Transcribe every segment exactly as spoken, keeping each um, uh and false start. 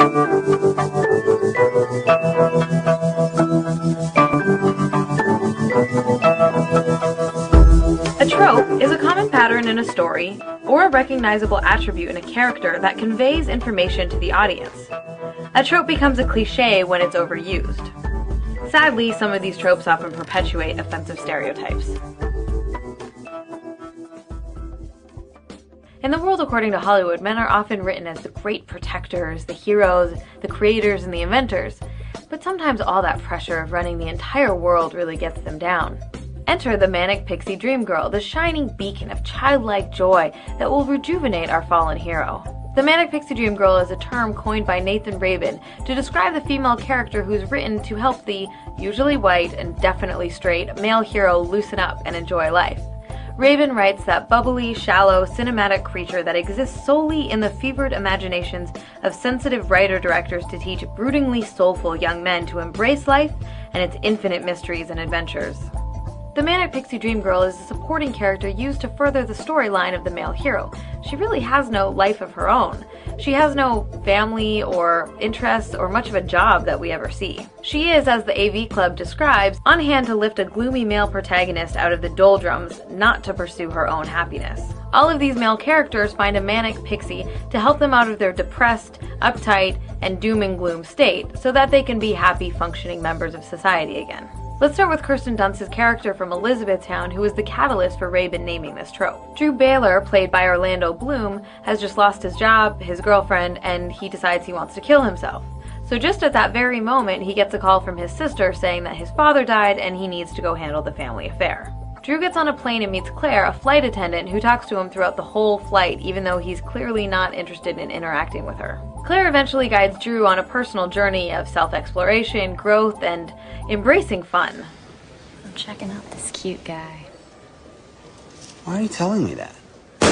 A trope is a common pattern in a story or a recognizable attribute in a character that conveys information to the audience. A trope becomes a cliché when it's overused. Sadly, some of these tropes often perpetuate offensive stereotypes. In the world according to Hollywood, men are often written as the great protectors, the heroes, the creators, and the inventors, but sometimes all that pressure of running the entire world really gets them down. Enter the manic pixie dream girl, the shining beacon of childlike joy that will rejuvenate our fallen hero. The manic pixie dream girl is a term coined by Nathan Rabin to describe the female character who's written to help the, usually white and definitely straight, male hero loosen up and enjoy life. Rabin writes that bubbly, shallow, cinematic creature that exists solely in the fevered imaginations of sensitive writer-directors to teach broodingly soulful young men to embrace life and its infinite mysteries and adventures. The manic pixie dream girl is a supporting character used to further the storyline of the male hero. She really has no life of her own. She has no family or interests or much of a job that we ever see. She is, as the A V Club describes, on hand to lift a gloomy male protagonist out of the doldrums, not to pursue her own happiness. All of these male characters find a manic pixie to help them out of their depressed, uptight, and doom and gloom state so that they can be happy, functioning members of society again. Let's start with Kirsten Dunst's character from Elizabethtown, who was the catalyst for Rabin naming this trope. Drew Baylor, played by Orlando Bloom, has just lost his job, his girlfriend, and he decides he wants to kill himself. So just at that very moment, he gets a call from his sister saying that his father died and he needs to go handle the family affair. Drew gets on a plane and meets Claire, a flight attendant who talks to him throughout the whole flight, even though he's clearly not interested in interacting with her. Claire eventually guides Drew on a personal journey of self-exploration, growth, and embracing fun. I'm checking out this cute guy. Why are you telling me that?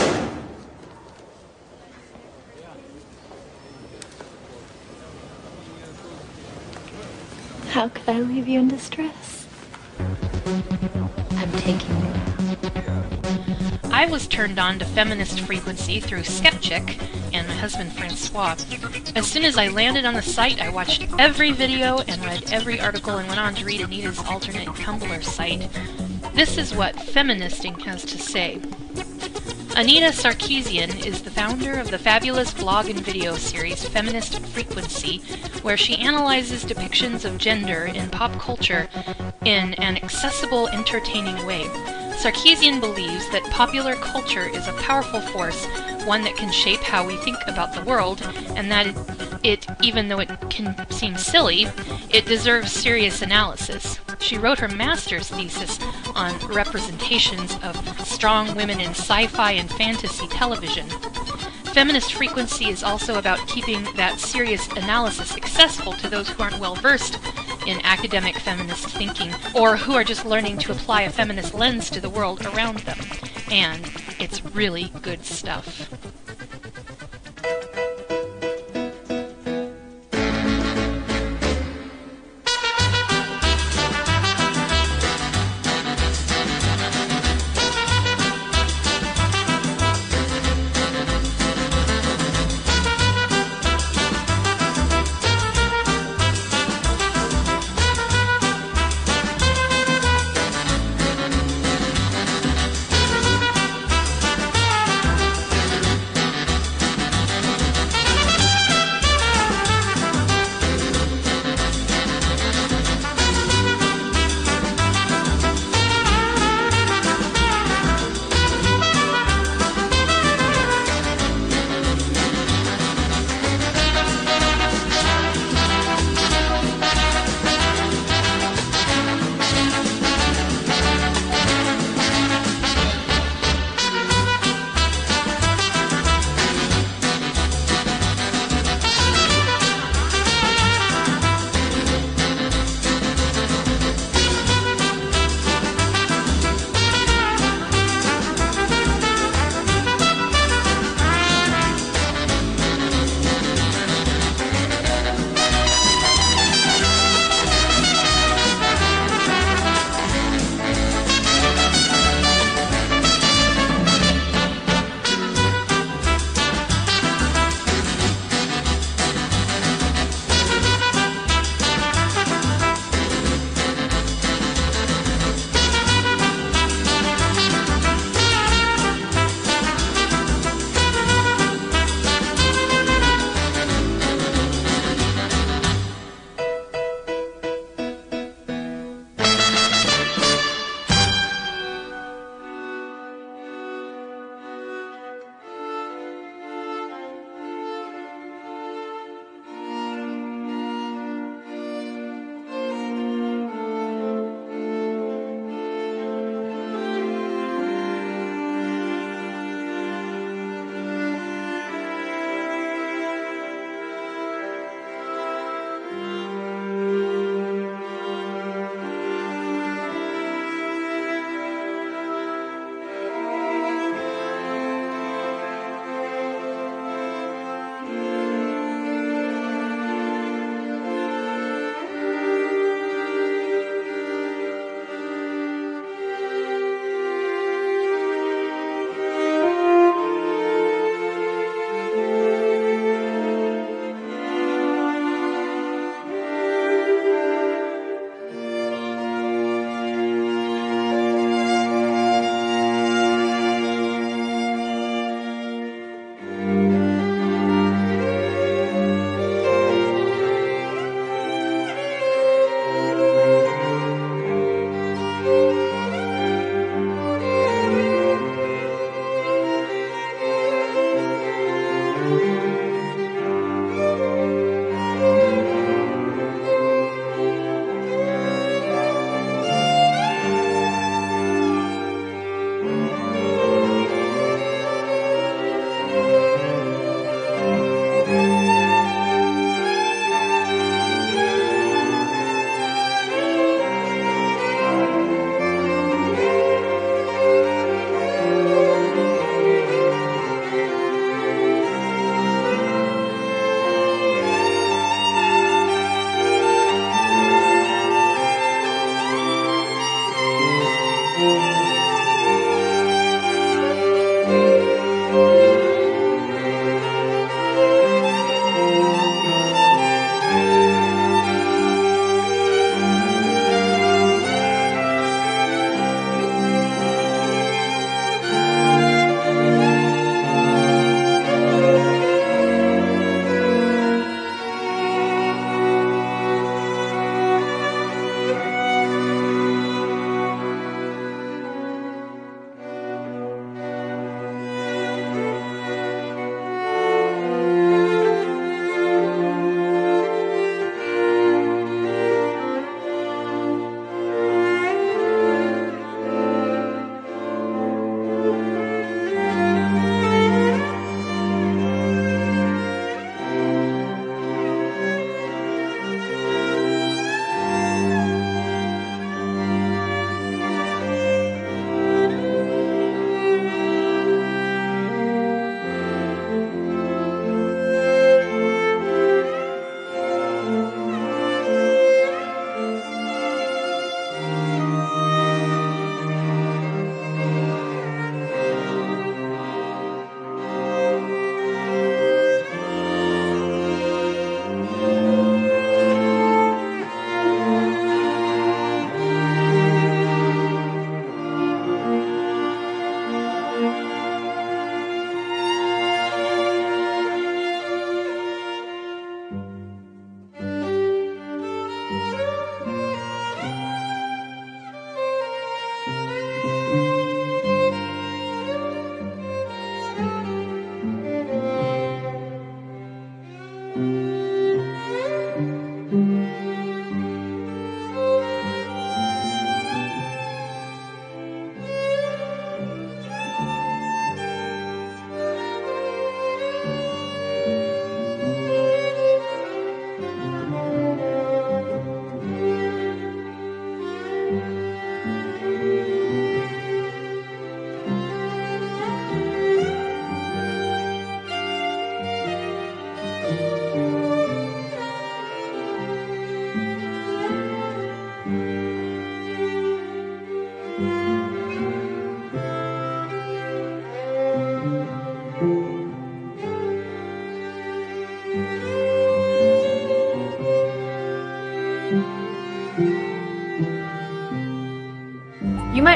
How could I leave you in distress? I'm taking you now. I was turned on to Feminist frequency through Skepchick and my husband Francois. As soon as I landed on the site, I watched every video and read every article and went on to read Anita's alternate Tumblr site. This is what Feministing has to say. Anita Sarkeesian is the founder of the fabulous blog and video series Feminist Frequency, where she analyzes depictions of gender in pop culture in an accessible, entertaining way. Sarkeesian believes that popular culture is a powerful force, one that can shape how we think about the world, and that it, it, even though it can seem silly, it deserves serious analysis. She wrote her master's thesis on representations of strong women in sci-fi and fantasy television. Feminist frequency is also about keeping that serious analysis accessible to those who aren't well versed in academic feminist thinking, or who are just learning to apply a feminist lens to the world around them. And it's really good stuff.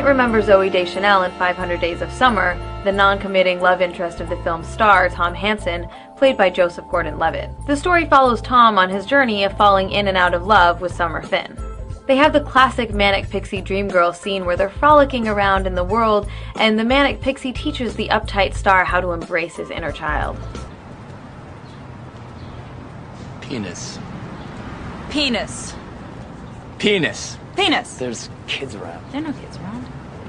might remember Zooey Deschanel in five hundred Days of Summer, the non-committing love interest of the film's star, Tom Hansen, played by Joseph Gordon-Levitt. The story follows Tom on his journey of falling in and out of love with Summer Finn. They have the classic Manic Pixie Dream Girl scene where they're frolicking around in the world, and the Manic Pixie teaches the uptight star how to embrace his inner child. Penis. Penis. Penis. Penis. There's kids around. There are no kids around.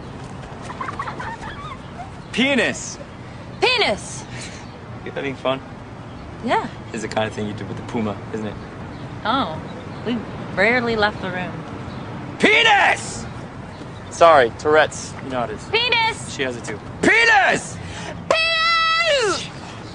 Penis! Penis! You having fun? Yeah. It's the kind of thing you do with the puma, isn't it? Oh, we rarely left the room. Penis! Sorry, Tourette's. You know how it is. Penis! She has it too. Penis! Penis!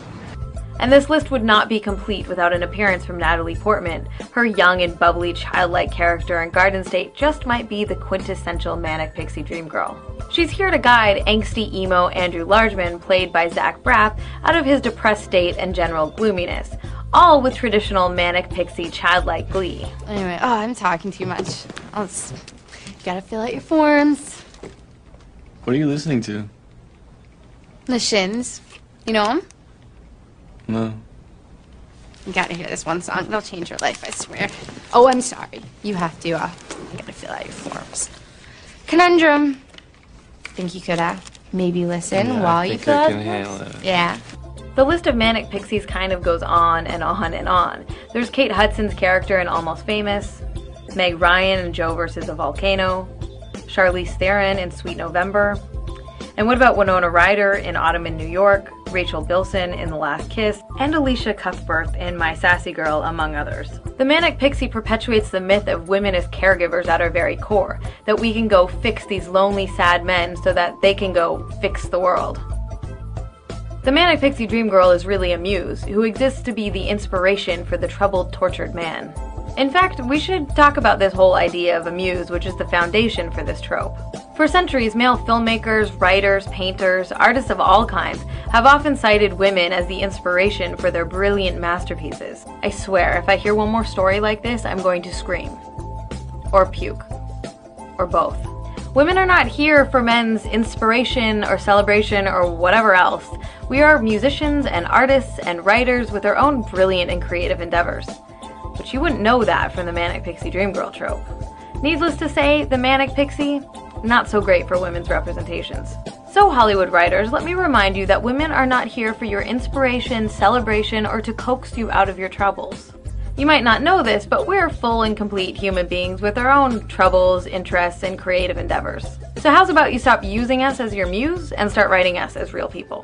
And this list would not be complete without an appearance from Natalie Portman. Her young and bubbly childlike character in Garden State just might be the quintessential Manic Pixie Dream Girl. She's here to guide angsty emo Andrew Largeman, played by Zach Braff, out of his depressed state and general gloominess, all with traditional Manic Pixie childlike glee. Anyway, oh, I'm talking too much. Let's, gotta fill out your forms. What are you listening to? The Shins. You know them? No. You gotta hear this one song. It'll change your life, I swear. Oh, I'm sorry. You have to, uh, you gotta fill out your forms. Conundrum. Think you could, uh, maybe listen Yeah, while I you think fill I out can the handle forms? it. Yeah. The list of Manic Pixies kind of goes on and on and on. There's Kate Hudson's character in Almost Famous, Meg Ryan in Joe versus a Volcano, Charlize Theron in Sweet November, and what about Winona Ryder in Autumn in New York, Rachel Bilson in The Last Kiss, and Alicia Cuthbert in My Sassy Girl, among others. The Manic Pixie perpetuates the myth of women as caregivers at our very core, that we can go fix these lonely, sad men so that they can go fix the world. The Manic Pixie Dream Girl is really a muse, who exists to be the inspiration for the troubled, tortured man. In fact, we should talk about this whole idea of a muse, which is the foundation for this trope. For centuries, male filmmakers, writers, painters, artists of all kinds have often cited women as the inspiration for their brilliant masterpieces. I swear, if I hear one more story like this, I'm going to scream. Or puke. Or both. Women are not here for men's inspiration or celebration or whatever else. We are musicians and artists and writers with our own brilliant and creative endeavors. But you wouldn't know that from the Manic Pixie Dream Girl trope. Needless to say, the Manic Pixie, not so great for women's representations. So Hollywood writers, let me remind you that women are not here for your inspiration, celebration, or to coax you out of your troubles. You might not know this, but we're full and complete human beings with our own troubles, interests, and creative endeavors. So how's about you stop using us as your muse and start writing us as real people?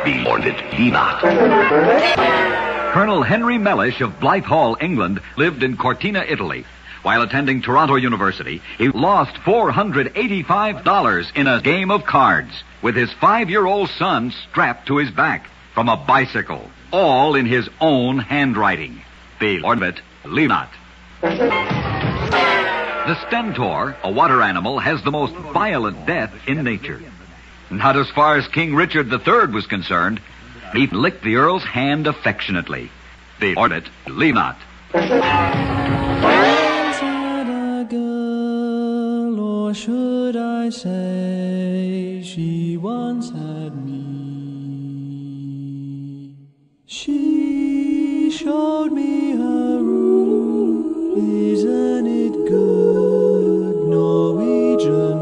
Beorded Lima. Colonel Henry Mellish of Blythe Hall, England, lived in Cortina, Italy. While attending Toronto University, he lost four hundred eighty-five dollars in a game of cards with his five-year-old son strapped to his back from a bicycle, all in his own handwriting. Beorded Lima. The stentor, a water animal, has the most violent death in nature. Not as far as King Richard the Third was concerned. He licked the Earl's hand affectionately. Beorded Lima. Or should I say she once had me? She showed me her room. Isn't it good? Norwegian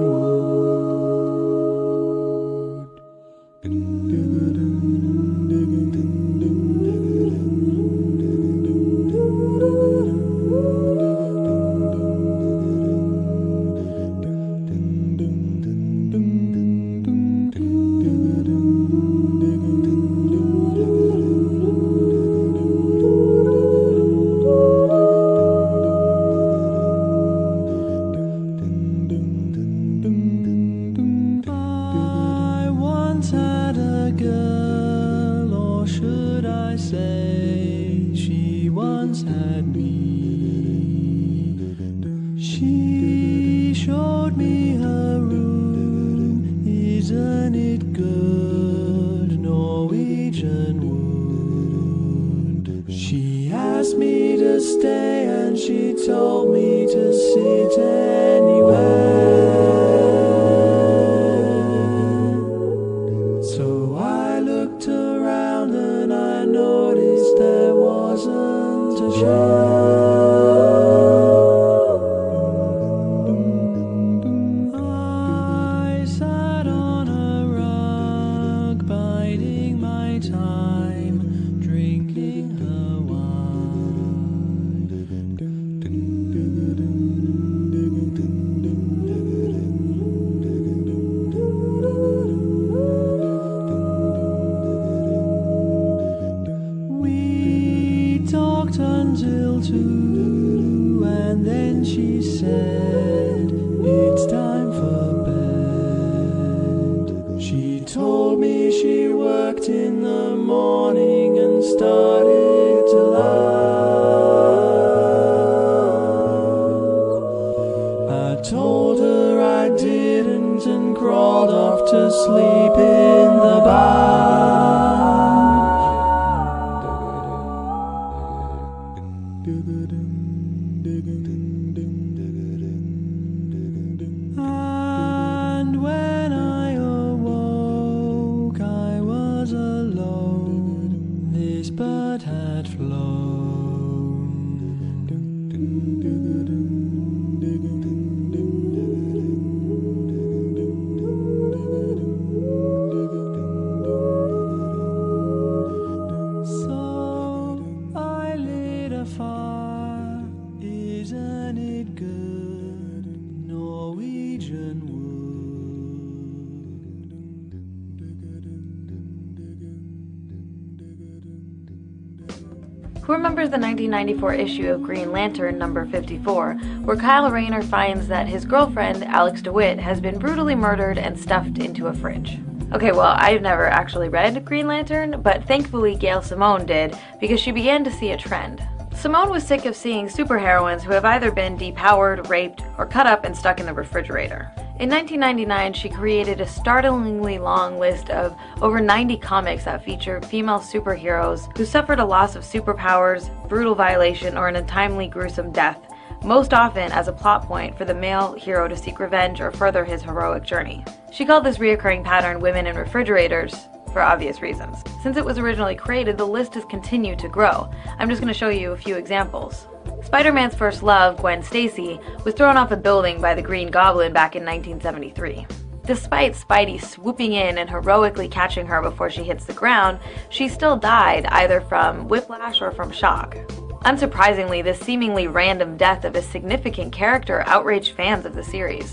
Who remembers the nineteen ninety-four issue of Green Lantern number fifty-four, where Kyle Rayner finds that his girlfriend, Alex DeWitt, has been brutally murdered and stuffed into a fridge? Okay, well, I've never actually read Green Lantern, but thankfully Gail Simone did, because she began to see a trend. Simone was sick of seeing superheroines who have either been depowered, raped, or cut up and stuck in the refrigerator. In nineteen ninety-nine, she created a startlingly long list of over ninety comics that feature female superheroes who suffered a loss of superpowers, brutal violation, or an untimely gruesome death, most often as a plot point for the male hero to seek revenge or further his heroic journey. She called this reoccurring pattern Women in Refrigerators, for obvious reasons. Since it was originally created, the list has continued to grow. I'm just going to show you a few examples. Spider-Man's first love, Gwen Stacy, was thrown off a building by the Green Goblin back in nineteen seventy-three. Despite Spidey swooping in and heroically catching her before she hits the ground, she still died either from whiplash or from shock. Unsurprisingly, this seemingly random death of a significant character outraged fans of the series.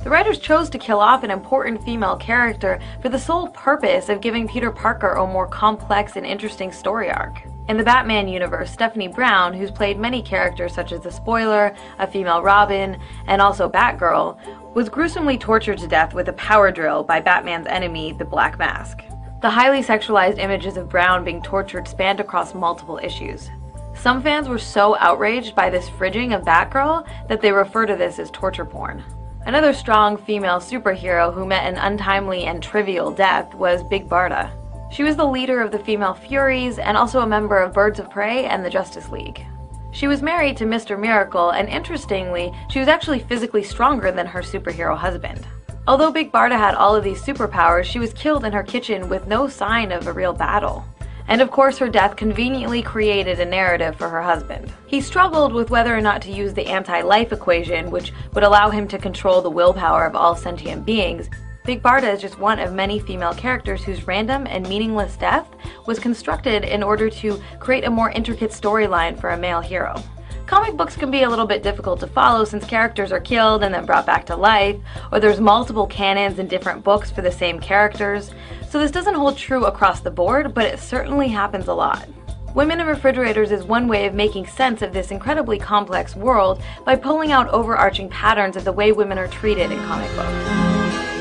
The writers chose to kill off an important female character for the sole purpose of giving Peter Parker a more complex and interesting story arc. In the Batman universe, Stephanie Brown, who's played many characters such as the Spoiler, a female Robin, and also Batgirl, was gruesomely tortured to death with a power drill by Batman's enemy, the Black Mask. The highly sexualized images of Brown being tortured spanned across multiple issues. Some fans were so outraged by this fridging of Batgirl that they refer to this as torture porn. Another strong female superhero who met an untimely and trivial death was Big Barda. She was the leader of the Female Furies and also a member of Birds of Prey and the Justice League. She was married to Mister Miracle, and interestingly, she was actually physically stronger than her superhero husband. Although Big Barda had all of these superpowers, she was killed in her kitchen with no sign of a real battle. And of course, her death conveniently created a narrative for her husband. He struggled with whether or not to use the anti-life equation, which would allow him to control the willpower of all sentient beings. Big Barda is just one of many female characters whose random and meaningless death was constructed in order to create a more intricate storyline for a male hero. Comic books can be a little bit difficult to follow since characters are killed and then brought back to life, or there's multiple canons in different books for the same characters, so this doesn't hold true across the board, but it certainly happens a lot. Women in Refrigerators is one way of making sense of this incredibly complex world by pulling out overarching patterns of the way women are treated in comic books.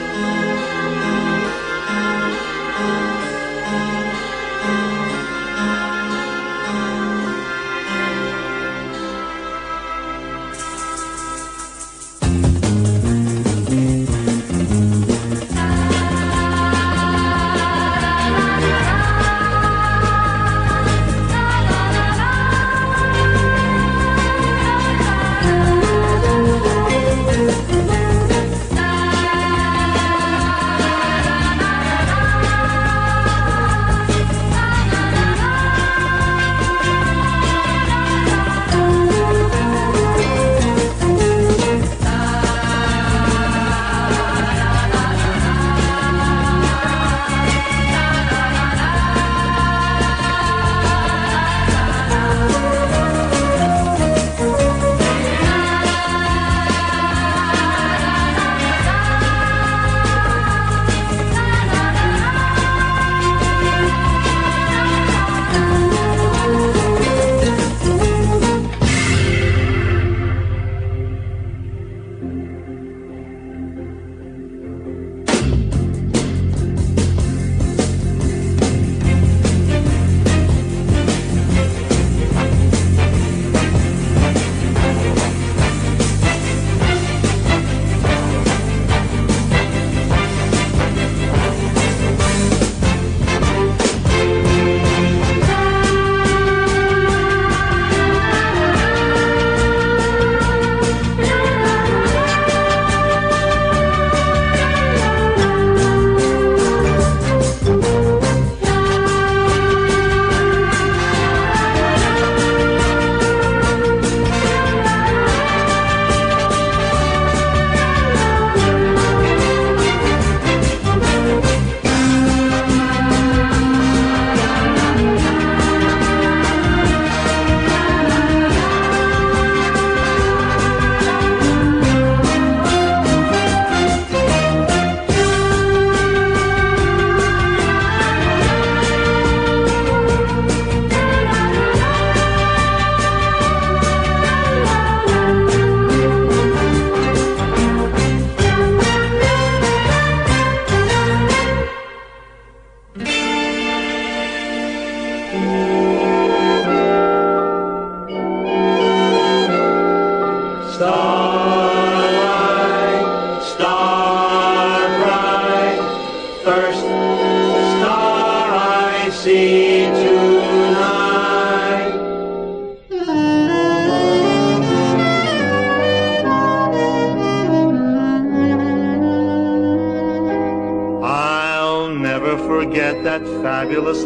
That fabulous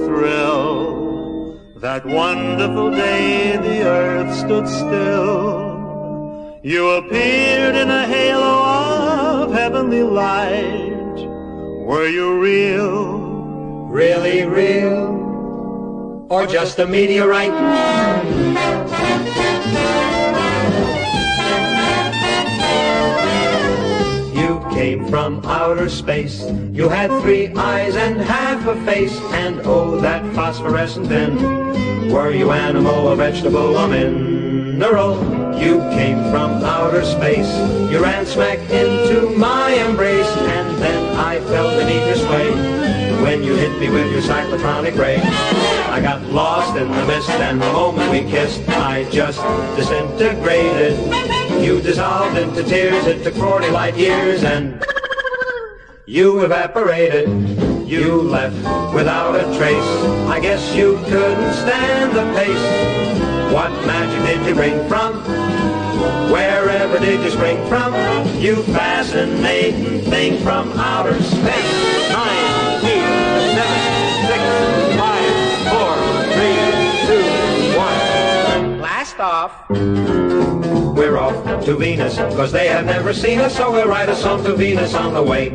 thrill, that wonderful day the earth stood still. You appeared in a halo of heavenly light. Were you real? Really real? Or just a meteorite? You came from outer space. You had three eyes and half a face, and oh, that phosphorescent fin. Were you animal or vegetable or mineral? You came from outer space. You ran smack into my embrace, and then I felt beneath your sway when you hit me with your cyclotronic ray. I got lost in the mist, and the moment we kissed, I just disintegrated. You dissolved into tears. It took forty light years, and you evaporated. You left without a trace. I guess you couldn't stand the pace. What magic did you bring from? Wherever did you spring from? You fascinating thing from outer space. Nine, eight, seven, six, five, four, three, two, one. Blast off. We're off to Venus, cause they have never seen us, so we'll write a song to Venus on the way.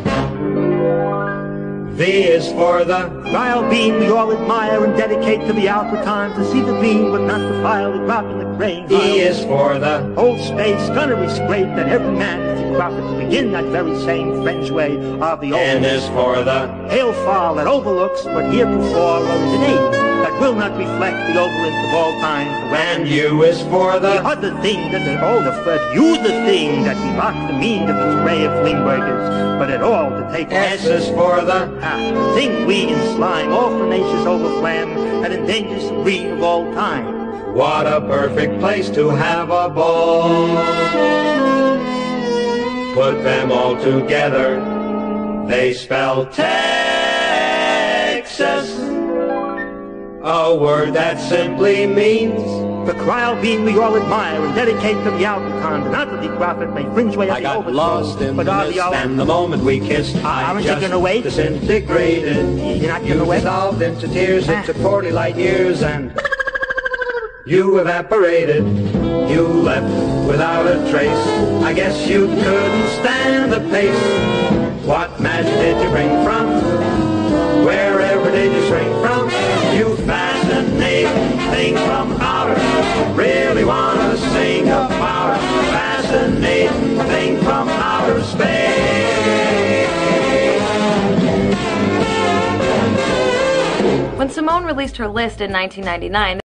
V is for the Dial beam we all admire and dedicate to the outer time, to see the beam but not the file we drop in the crane. E is for the old space gunnery scrape that every man is a prophet to begin that very same French way of the old. N is for the hail fall that overlooks but heretofore originates, that will not reflect the overint of all time. And U is for the the other thing that the older first you the thing that we rock the mean of this array of flingburgers, but at all to take S is for the ah, thing we in slime, all tenacious overflam that endangers the breed of all time. What a perfect place to have a ball. Put them all together, they spell Texas, a word that simply means the cryo beam we all admire and dedicate to the Alcon, the not to the prophet may fringe way up I the got overthrow, lost in but the are mist, the all and the moment we kissed, I aren't you just gonna wait? disintegrated. You're not You gonna wait? dissolved into tears. It took forty light years, and you evaporated. You left without a trace. I guess you couldn't stand the pace. What magic did you bring from? Wherever did you spring from? You fascinating thing from outer. Really wanna sing about a fascinating thing from outer space. When Simone released her list in nineteen ninety-nine,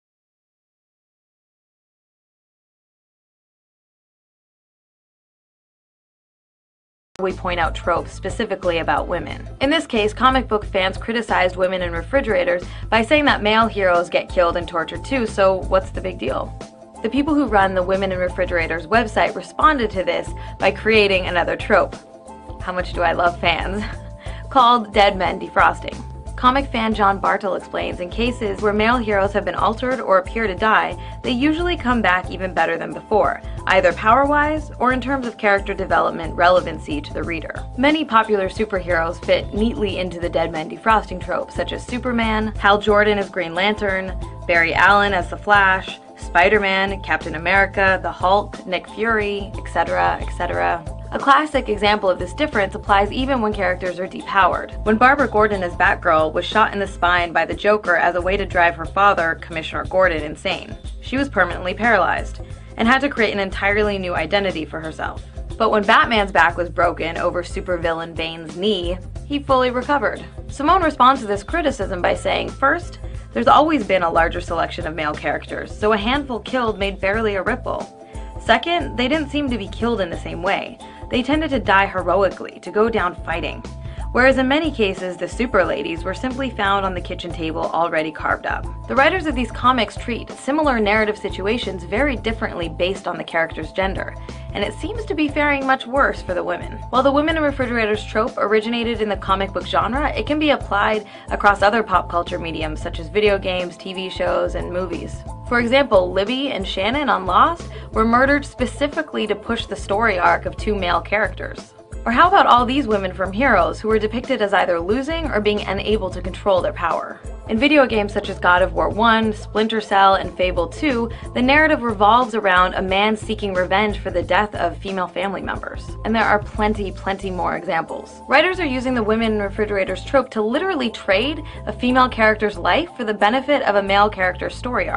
we point out tropes specifically about women. In this case, comic book fans criticized women in refrigerators by saying that male heroes get killed and tortured too, so what's the big deal? The people who run the Women in Refrigerators website responded to this by creating another trope. How much do I love fans? Called Dead Men Defrosting. Comic fan John Bartle explains, in cases where male heroes have been altered or appear to die, they usually come back even better than before, either power-wise or in terms of character development relevancy to the reader. Many popular superheroes fit neatly into the Dead Men Defrosting trope, such as Superman, Hal Jordan as Green Lantern, Barry Allen as the Flash, Spider-Man, Captain America, the Hulk, Nick Fury, et cetera, et cetera. A classic example of this difference applies even when characters are depowered. When Barbara Gordon as Batgirl was shot in the spine by the Joker as a way to drive her father, Commissioner Gordon, insane, she was permanently paralyzed and had to create an entirely new identity for herself. But when Batman's back was broken over supervillain Bane's knee, he fully recovered. Simone responds to this criticism by saying, first, there's always been a larger selection of male characters, so a handful killed made barely a ripple. Second, they didn't seem to be killed in the same way. They tended to die heroically, to go down fighting. Whereas in many cases, the super ladies were simply found on the kitchen table already carved up. The writers of these comics treat similar narrative situations very differently based on the character's gender, and it seems to be faring much worse for the women. While the Women in Refrigerators trope originated in the comic book genre, it can be applied across other pop culture mediums such as video games, T V shows, and movies. For example, Libby and Shannon on Lost were murdered specifically to push the story arc of two male characters. Or how about all these women from Heroes who were depicted as either losing or being unable to control their power? In video games such as God of War one, Splinter Cell, and Fable two, the narrative revolves around a man seeking revenge for the death of female family members. And there are plenty, plenty more examples. Writers are using the Women in Refrigerators trope to literally trade a female character's life for the benefit of a male character's story arc.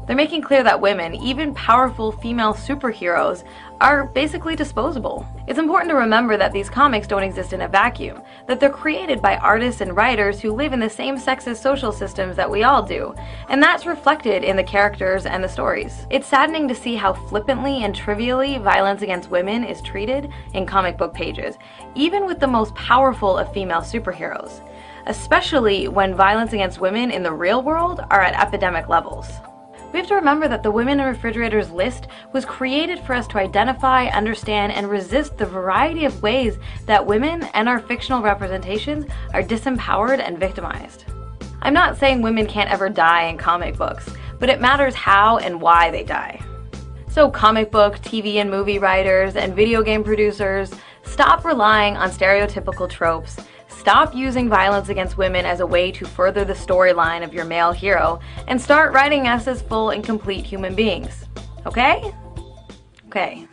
They're making clear that women, even powerful female superheroes, are basically disposable. It's important to remember that these comics don't exist in a vacuum, that they're created by artists and writers who live in the same sexist social systems that we all do, and that's reflected in the characters and the stories. It's saddening to see how flippantly and trivially violence against women is treated in comic book pages, even with the most powerful of female superheroes, especially when violence against women in the real world are at epidemic levels. We have to remember that the Women in Refrigerators list was created for us to identify, understand, and resist the variety of ways that women and our fictional representations are disempowered and victimized. I'm not saying women can't ever die in comic books, but it matters how and why they die. So comic book, T V and movie writers, and video game producers, stop relying on stereotypical tropes. Stop using violence against women as a way to further the storyline of your male hero, and start writing us as full and complete human beings. Okay? Okay.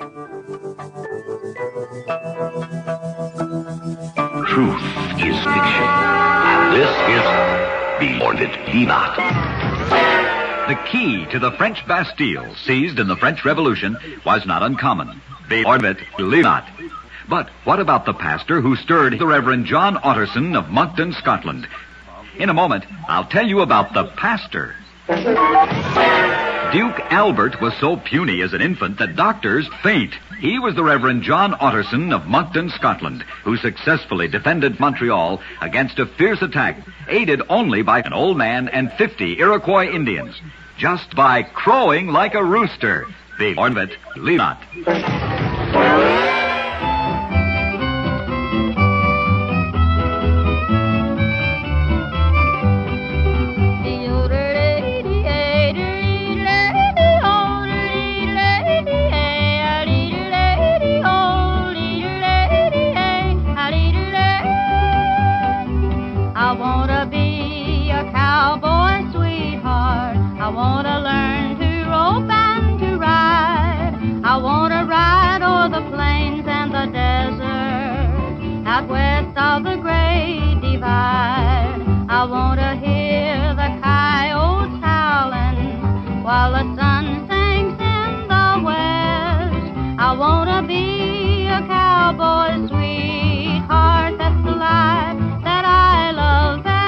Truth is fiction, and this is Beyond It Be Not. The key to the French Bastille, seized in the French Revolution, was not uncommon. Beyond It Be Not. But what about the pastor who stirred the Reverend John Otterson of Moncton, Scotland? In a moment, I'll tell you about the pastor. Duke Albert was so puny as an infant that doctors faint. He was the Reverend John Otterson of Moncton, Scotland, who successfully defended Montreal against a fierce attack, aided only by an old man and fifty Iroquois Indians, just by crowing like a rooster. Beyond It Be Not. West of the great divide, I want to hear the coyotes howling while the sun sinks in the west. I want to be a cowboy sweetheart, that's the life that I love best.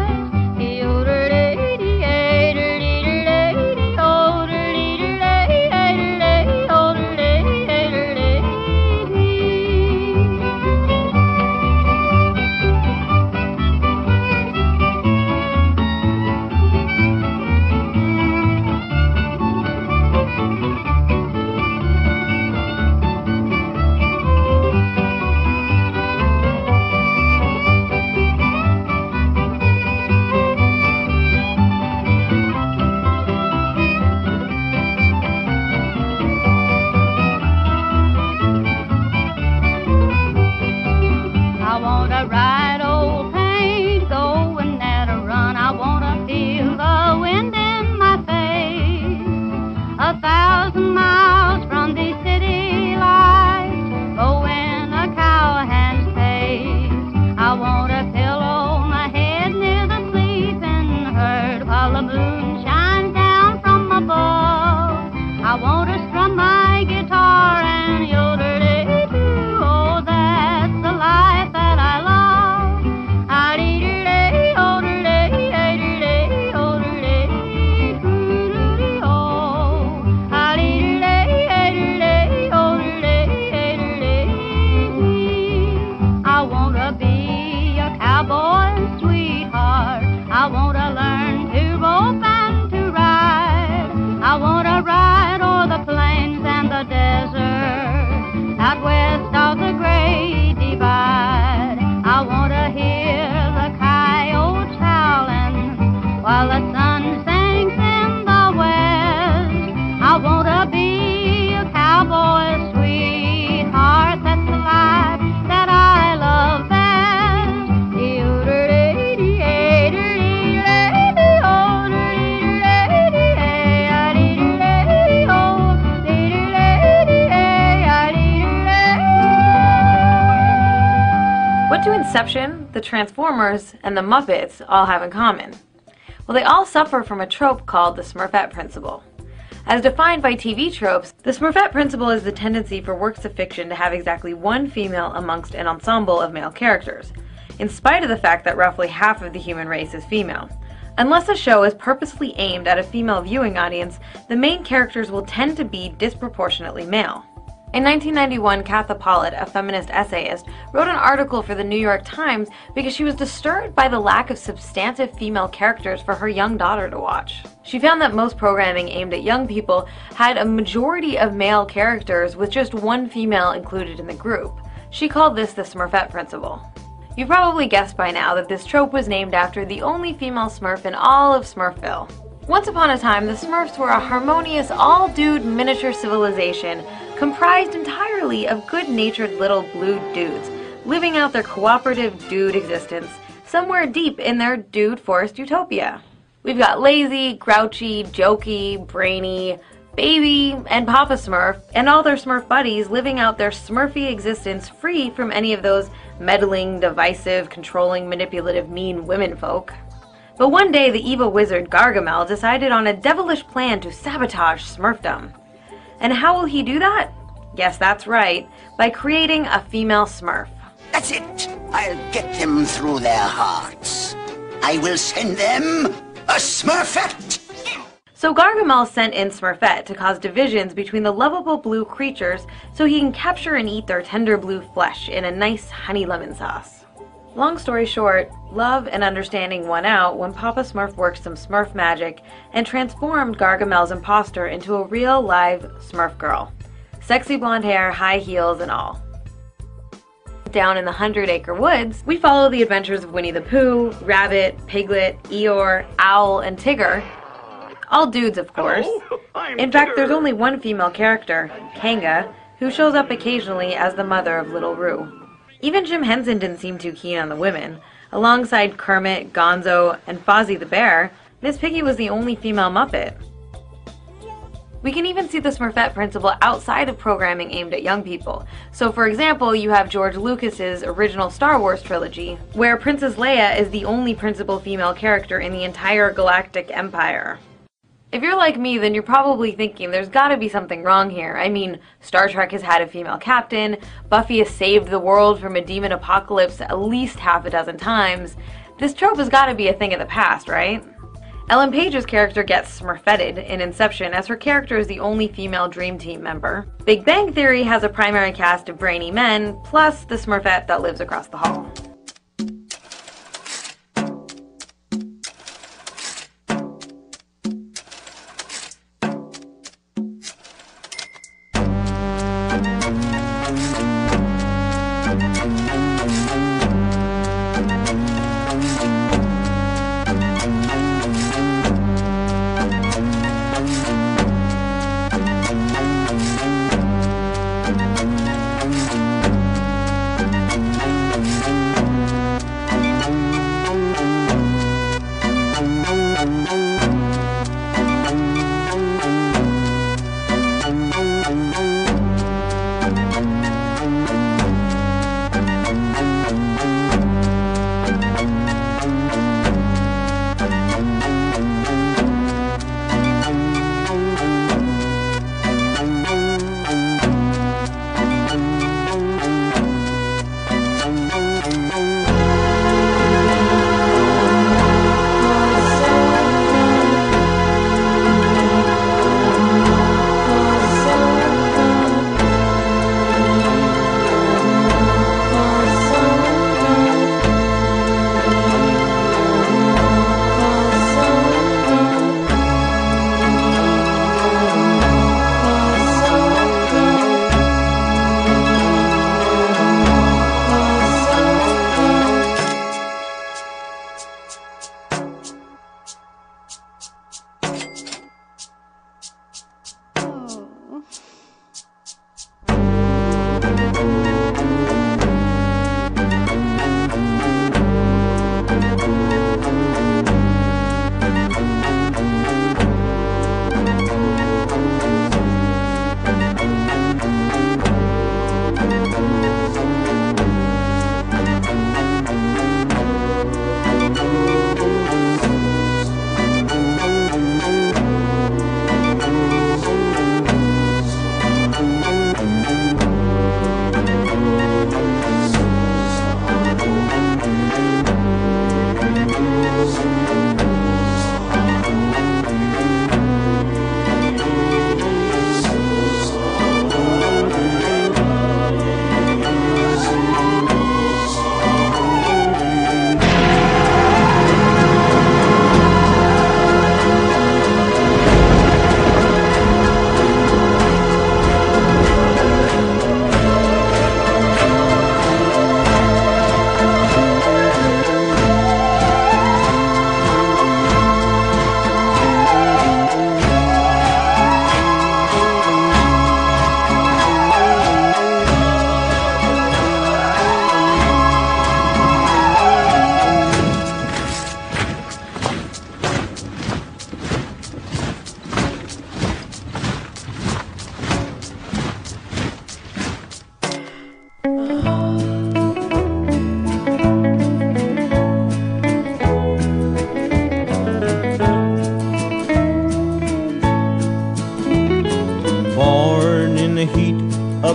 Inception, the Transformers, and the Muppets all have in common? Well, they all suffer from a trope called the Smurfette principle. As defined by T V tropes, the Smurfette principle is the tendency for works of fiction to have exactly one female amongst an ensemble of male characters, in spite of the fact that roughly half of the human race is female. Unless a show is purposely aimed at a female viewing audience, the main characters will tend to be disproportionately male. In nineteen ninety-one, Katha Pollitt, a feminist essayist, wrote an article for the New York Times because she was disturbed by the lack of substantive female characters for her young daughter to watch. She found that most programming aimed at young people had a majority of male characters with just one female included in the group. She called this the Smurfette principle. You've probably guessed by now that this trope was named after the only female Smurf in all of Smurfville. Once upon a time, the Smurfs were a harmonious, all-dude miniature civilization comprised entirely of good-natured little blue dudes, living out their cooperative dude existence somewhere deep in their dude forest utopia. We've got lazy, grouchy, jokey, brainy, baby, and Papa Smurf, and all their Smurf buddies living out their Smurfy existence free from any of those meddling, divisive, controlling, manipulative, mean women folk. But one day the evil wizard Gargamel decided on a devilish plan to sabotage Smurfdom. And how will he do that? Yes, that's right, by creating a female Smurf. That's it! I'll get them through their hearts. I will send them a Smurfette! So Gargamel sent in Smurfette to cause divisions between the lovable blue creatures so he can capture and eat their tender blue flesh in a nice honey lemon sauce. Long story short, love and understanding won out when Papa Smurf worked some Smurf magic and transformed Gargamel's imposter into a real live Smurf girl. Sexy blonde hair, high heels, and all. Down in the Hundred Acre Woods, we follow the adventures of Winnie the Pooh, Rabbit, Piglet, Eeyore, Owl, and Tigger. All dudes, of course. Hello, in fact, there's only one female character, Kanga, who shows up occasionally as the mother of Little Roo. Even Jim Henson didn't seem too keen on the women. Alongside Kermit, Gonzo, and Fozzie the Bear, Miss Piggy was the only female Muppet. We can even see the Smurfette principle outside of programming aimed at young people. So for example, you have George Lucas's original Star Wars trilogy, where Princess Leia is the only principal female character in the entire galactic empire. If you're like me, then you're probably thinking there's gotta be something wrong here. I mean, Star Trek has had a female captain, Buffy has saved the world from a demon apocalypse at least half a dozen times. This trope has gotta be a thing of the past, right? Ellen Page's character gets Smurfetted in Inception, as her character is the only female Dream Team member. Big Bang Theory has a primary cast of brainy men, plus the Smurfette that lives across the hall.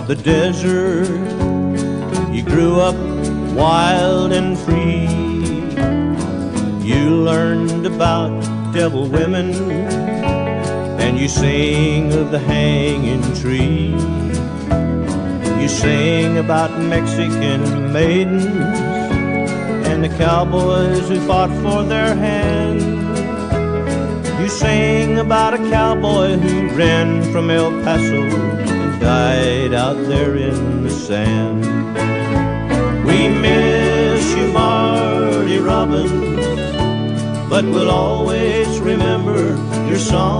of the desert. You grew up wild and free. You learned about devil women, and you sang of the hanging tree. You sang about Mexican maidens and the cowboys who fought for their hand. You sang about a cowboy who ran from El Paso and died out there in the sand. We miss you, Marty Robbins, but we'll always remember your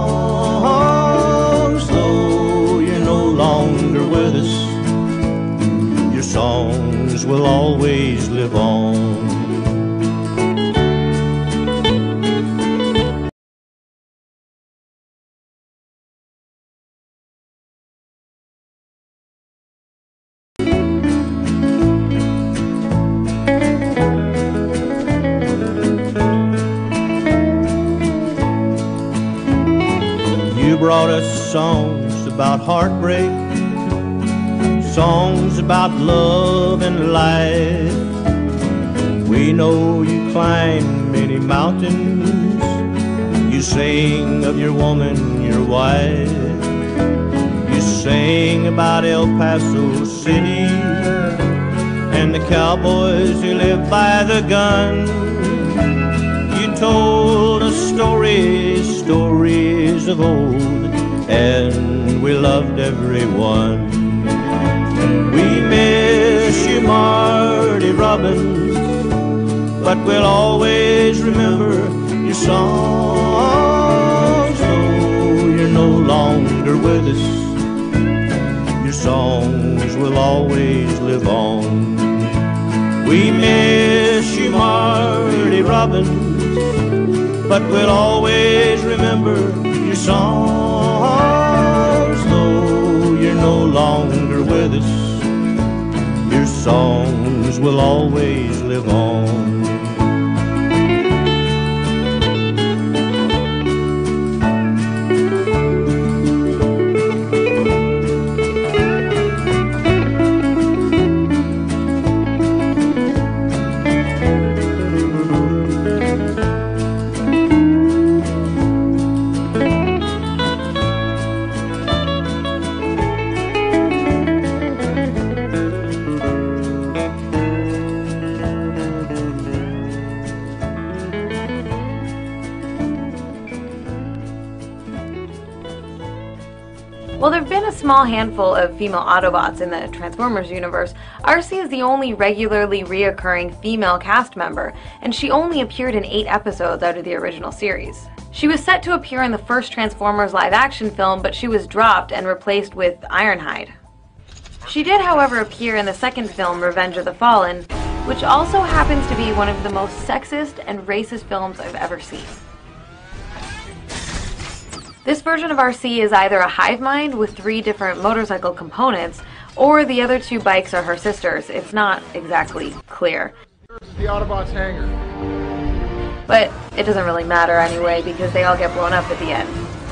songs. Though you're no longer with us, your songs will always live on. You brought us songs about heartbreak, songs about love and life. We know you climbed many mountains. You sang of your woman, your wife. You sang about El Paso City and the cowboys who lived by the gun. You told us stories, stories of old, and we loved everyone. We miss you, Marty Robbins, but we'll always remember your songs. Though you're no longer with us, your songs will always live on. We miss you, Marty Robbins, but we'll always remember your songs. Though you're no longer with us, your songs will always live on. While there have been a small handful of female Autobots in the Transformers universe, Arcee is the only regularly reoccurring female cast member, and she only appeared in eight episodes out of the original series. She was set to appear in the first Transformers live-action film, but she was dropped and replaced with Ironhide. She did, however, appear in the second film, Revenge of the Fallen, which also happens to be one of the most sexist and racist films I've ever seen. This version of Arcee is either a hive mind with three different motorcycle components, or the other two bikes are her sisters. It's not exactly clear. The Autobots hangar. But it doesn't really matter anyway, because they all get blown up at the end.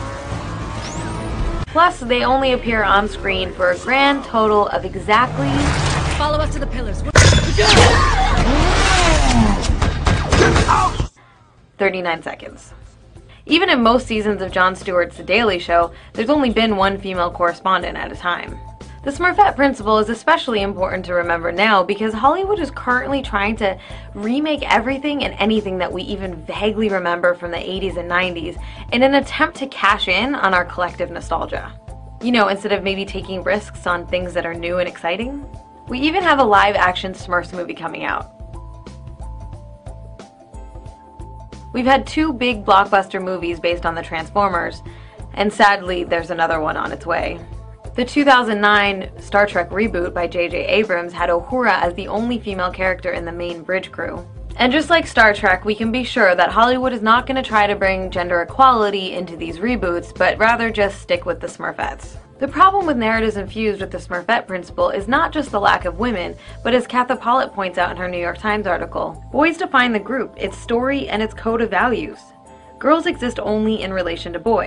Plus, they only appear on screen for a grand total of exactly... Follow us to the pillars. thirty-nine seconds. Even in most seasons of Jon Stewart's The Daily Show, there's only been one female correspondent at a time. The Smurfette principle is especially important to remember now because Hollywood is currently trying to remake everything and anything that we even vaguely remember from the eighties and nineties in an attempt to cash in on our collective nostalgia. You know, instead of maybe taking risks on things that are new and exciting. We even have a live-action Smurfs movie coming out. We've had two big blockbuster movies based on the Transformers, and sadly, there's another one on its way. The two thousand nine Star Trek reboot by J J Abrams had Uhura as the only female character in the main bridge crew. And just like Star Trek, we can be sure that Hollywood is not going to try to bring gender equality into these reboots, but rather just stick with the Smurfettes. The problem with narratives infused with the Smurfette principle is not just the lack of women, but as Katha Pollitt points out in her New York Times article, boys define the group, its story, and its code of values. Girls exist only in relation to boys.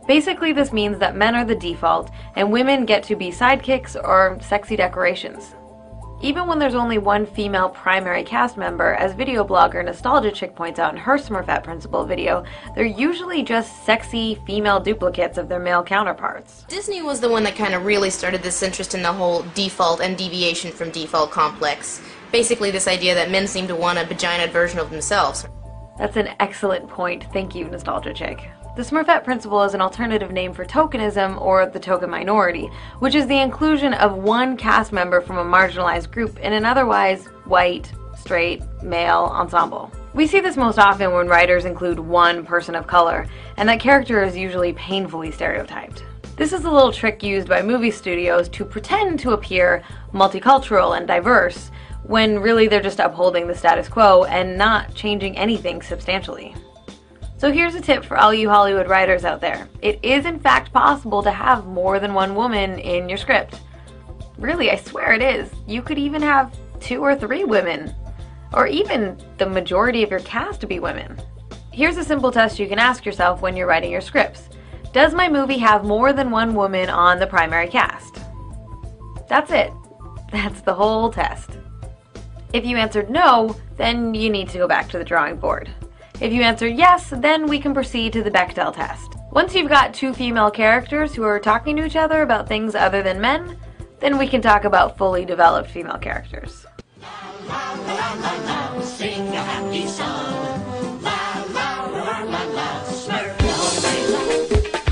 Basically, this means that men are the default, and women get to be sidekicks or sexy decorations. Even when there's only one female primary cast member, as video blogger Nostalgia Chick points out in her Smurfette Principle video, they're usually just sexy female duplicates of their male counterparts. Disney was the one that kind of really started this interest in the whole default and deviation from default complex. Basically this idea that men seem to want a vagina version of themselves. That's an excellent point. Thank you, Nostalgia Chick. The Smurfette Principle is an alternative name for tokenism, or the token minority, which is the inclusion of one cast member from a marginalized group in an otherwise white, straight, male ensemble. We see this most often when writers include one person of color, and that character is usually painfully stereotyped. This is a little trick used by movie studios to pretend to appear multicultural and diverse, when really they're just upholding the status quo and not changing anything substantially. So here's a tip for all you Hollywood writers out there. It is in fact possible to have more than one woman in your script. Really, I swear it is. You could even have two or three women, or even the majority of your cast to be women. Here's a simple test you can ask yourself when you're writing your scripts. Does my movie have more than one woman on the primary cast? That's it. That's the whole test. If you answered no, then you need to go back to the drawing board. If you answer yes, then we can proceed to the Bechdel test. Once you've got two female characters who are talking to each other about things other than men, then we can talk about fully developed female characters. La, la, la, la, sing a happy song. La, la, la, la, la, Smurf all day long.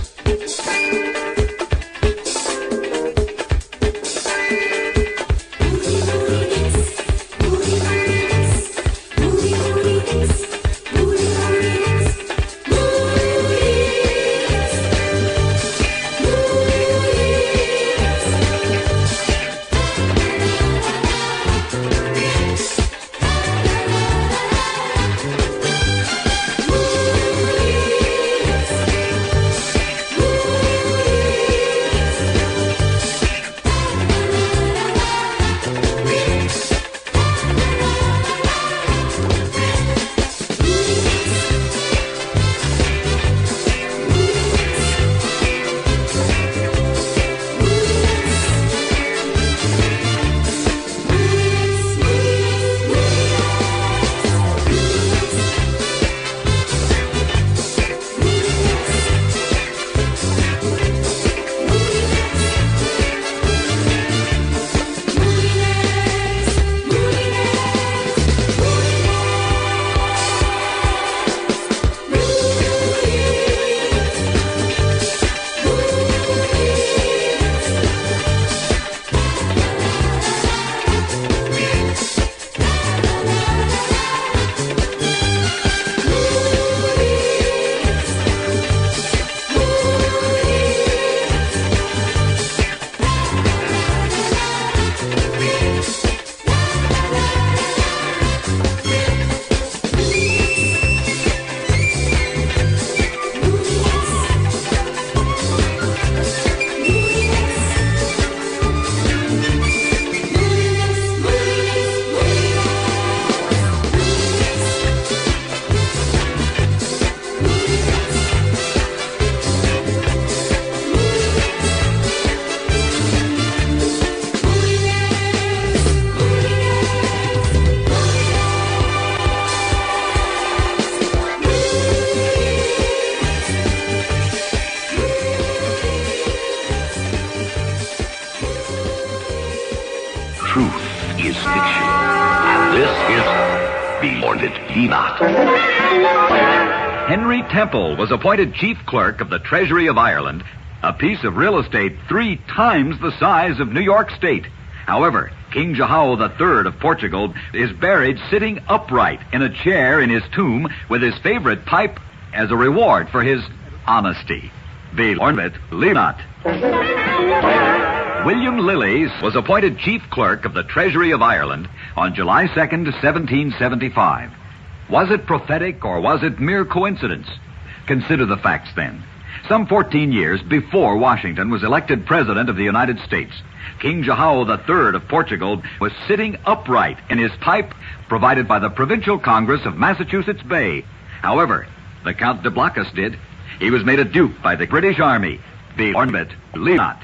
Henry Temple was appointed chief clerk of the Treasury of Ireland, a piece of real estate three times the size of New York State. However, King João the Third of Portugal is buried sitting upright in a chair in his tomb with his favorite pipe as a reward for his honesty. Vilormet Limat. William Lilly was appointed chief clerk of the Treasury of Ireland on July second, seventeen seventy-five. Was it prophetic or was it mere coincidence? Consider the facts then. Some fourteen years before Washington was elected President of the United States, King João the Third of Portugal was sitting upright in his pipe provided by the Provincial Congress of Massachusetts Bay. However, the Count de Blacas did. He was made a dupe by the British Army. Be warned of it. Believe not.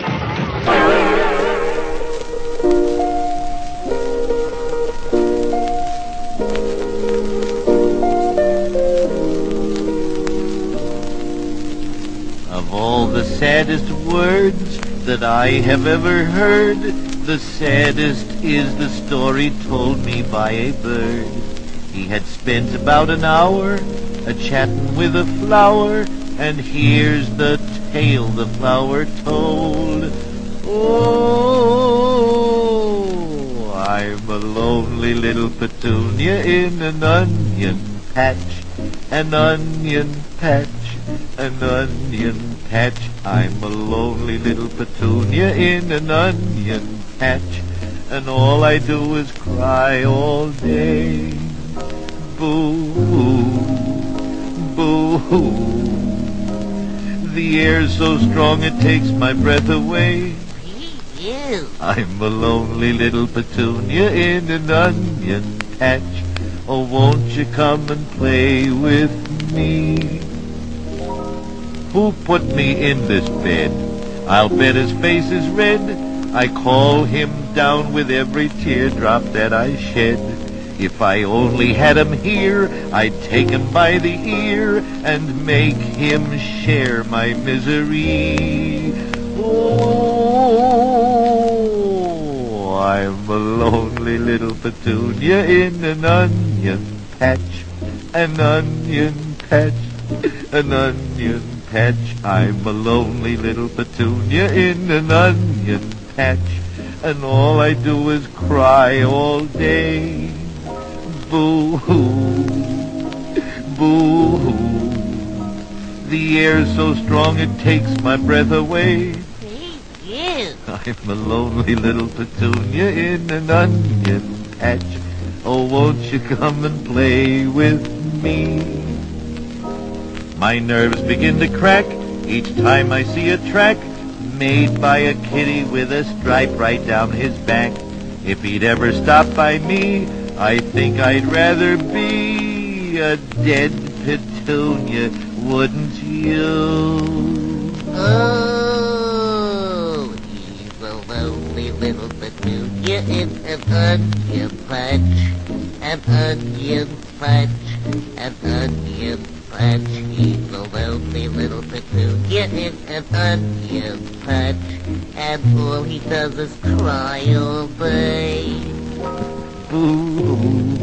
Of all the saddest words that I have ever heard, the saddest is the story told me by a bird. He had spent about an hour a-chatting with a flower, and here's the tale the flower told. Oh, I'm a lonely little petunia in an onion patch, an onion patch, an onion patch. I'm a lonely little petunia in an onion patch, and all I do is cry all day. Boo, boo. The air's so strong it takes my breath away. I'm a lonely little petunia in an onion patch. Oh, won't you come and play with me? Who put me in this bed? I'll bet his face is red. I call him down with every teardrop that I shed. If I only had him here, I'd take him by the ear and make him share my misery. Oh, I'm a lonely little petunia in an onion patch, an onion patch, an onion patch. I'm a lonely little petunia in an onion patch, and all I do is cry all day. Boo-hoo, boo-hoo. The air's so strong it takes my breath away. I'm a lonely little petunia in an onion patch. Oh, won't you come and play with me? My nerves begin to crack each time I see a track made by a kitty with a stripe right down his back. If he'd ever stop by me, I think I'd rather be a dead petunia, wouldn't you? Oh, he's a lonely little petunia in an onion patch, an onion patch, an onion patch. He's a lonely little petunia in an onion patch, and all he does is cry all day. Boo,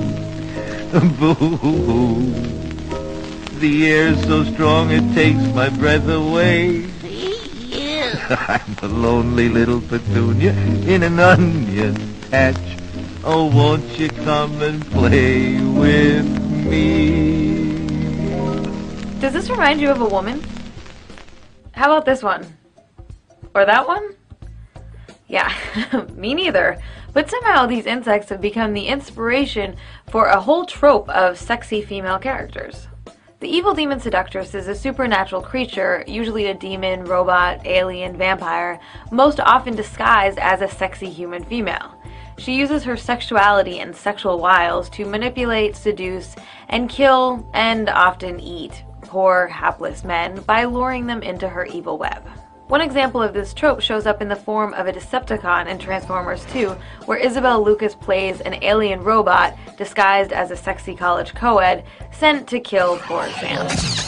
boo. The air's so strong it takes my breath away. I'm a lonely little petunia in an onion patch. Oh, won't you come and play with me? Does this remind you of a woman? How about this one? Or that one? Yeah, me neither. But somehow these insects have become the inspiration for a whole trope of sexy female characters. The evil demon seductress is a supernatural creature, usually a demon, robot, alien, vampire, most often disguised as a sexy human female. She uses her sexuality and sexual wiles to manipulate, seduce, and kill, and often eat, poor, hapless men by luring them into her evil web. One example of this trope shows up in the form of a Decepticon in Transformers two, where Isabel Lucas plays an alien robot disguised as a sexy college co-ed sent to kill poor Sam.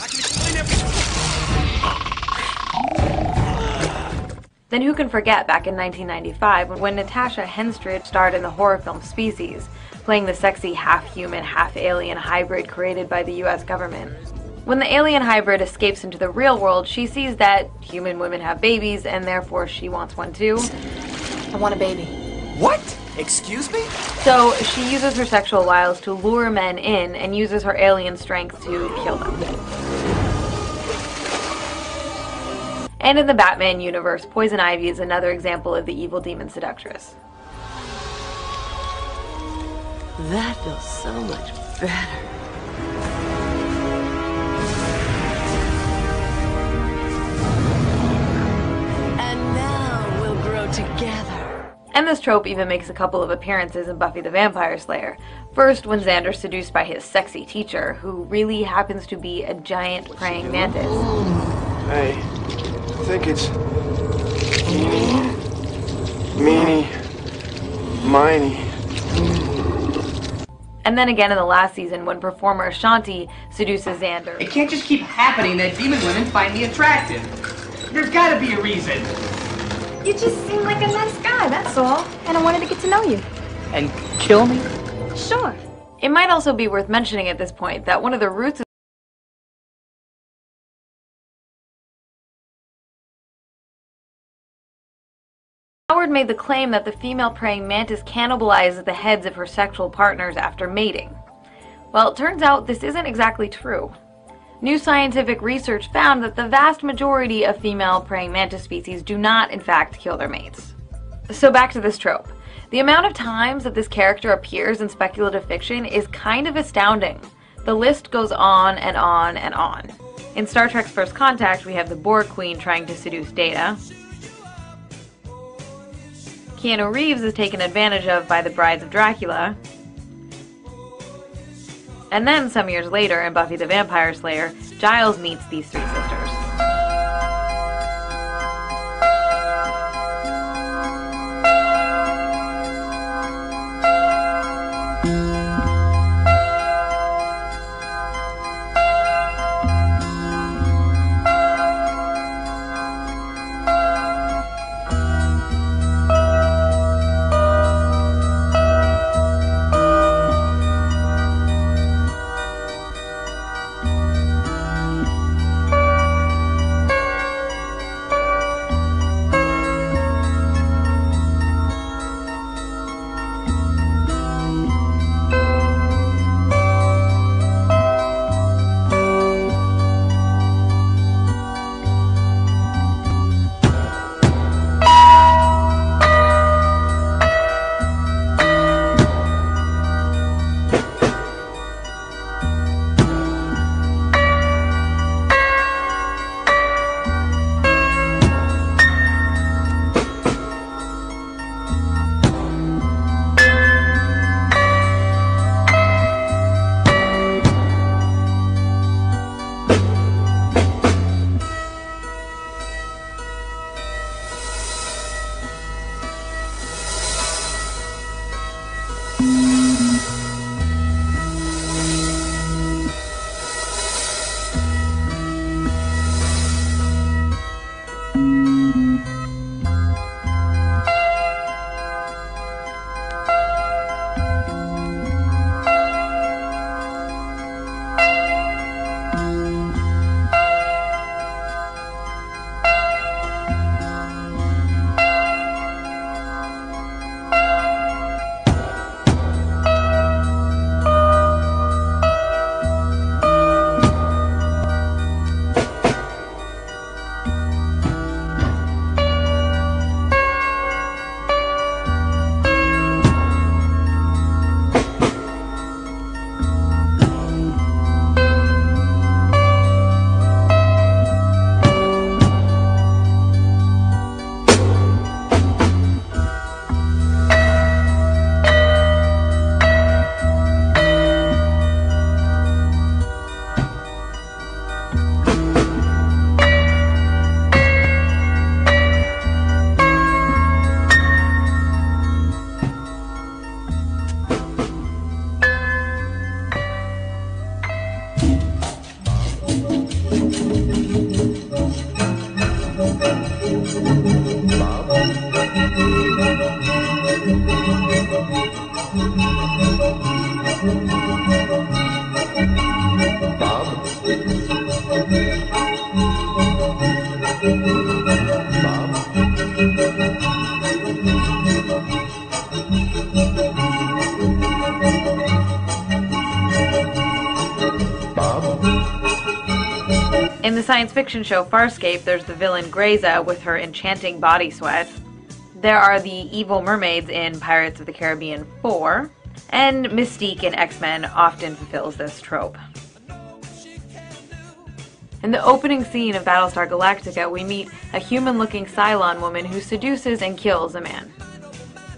Then who can forget back in nineteen ninety-five when Natasha Henstridge starred in the horror film Species, playing the sexy half-human, half-alien hybrid created by the U S government. When the alien hybrid escapes into the real world, she sees that human women have babies, and therefore she wants one too. I want a baby. What? Excuse me? So she uses her sexual wiles to lure men in and uses her alien strength to kill them. And in the Batman universe, Poison Ivy is another example of the evil demon seductress. That feels so much better. And now we'll grow together. And this trope even makes a couple of appearances in Buffy the Vampire Slayer. First, when Xander's seduced by his sexy teacher, who really happens to be a giant praying mantis. Hey, I think it's Meanie, Meanie, Miney. And then again in the last season when performer Shanti seduces Xander. It can't just keep happening that demon women find me attractive. There's gotta be a reason. You just seem like a nice guy, that's all. And I wanted to get to know you. And kill me? Sure. It might also be worth mentioning at this point that one of the roots of Howard made the claim that the female praying mantis cannibalizes the heads of her sexual partners after mating. Well, it turns out this isn't exactly true. New scientific research found that the vast majority of female praying mantis species do not, in fact, kill their mates. So back to this trope. The amount of times that this character appears in speculative fiction is kind of astounding. The list goes on and on and on. In Star Trek's First Contact, we have the Borg Queen trying to seduce Data. Keanu Reeves is taken advantage of by the Brides of Dracula. And then, some years later, in Buffy the Vampire Slayer, Giles meets these three sisters. In the science fiction show Farscape, there's the villain Grayza with her enchanting body sweat. There are the evil mermaids in Pirates of the Caribbean four, and Mystique in X-Men often fulfills this trope. In the opening scene of Battlestar Galactica, we meet a human-looking Cylon woman who seduces and kills a man.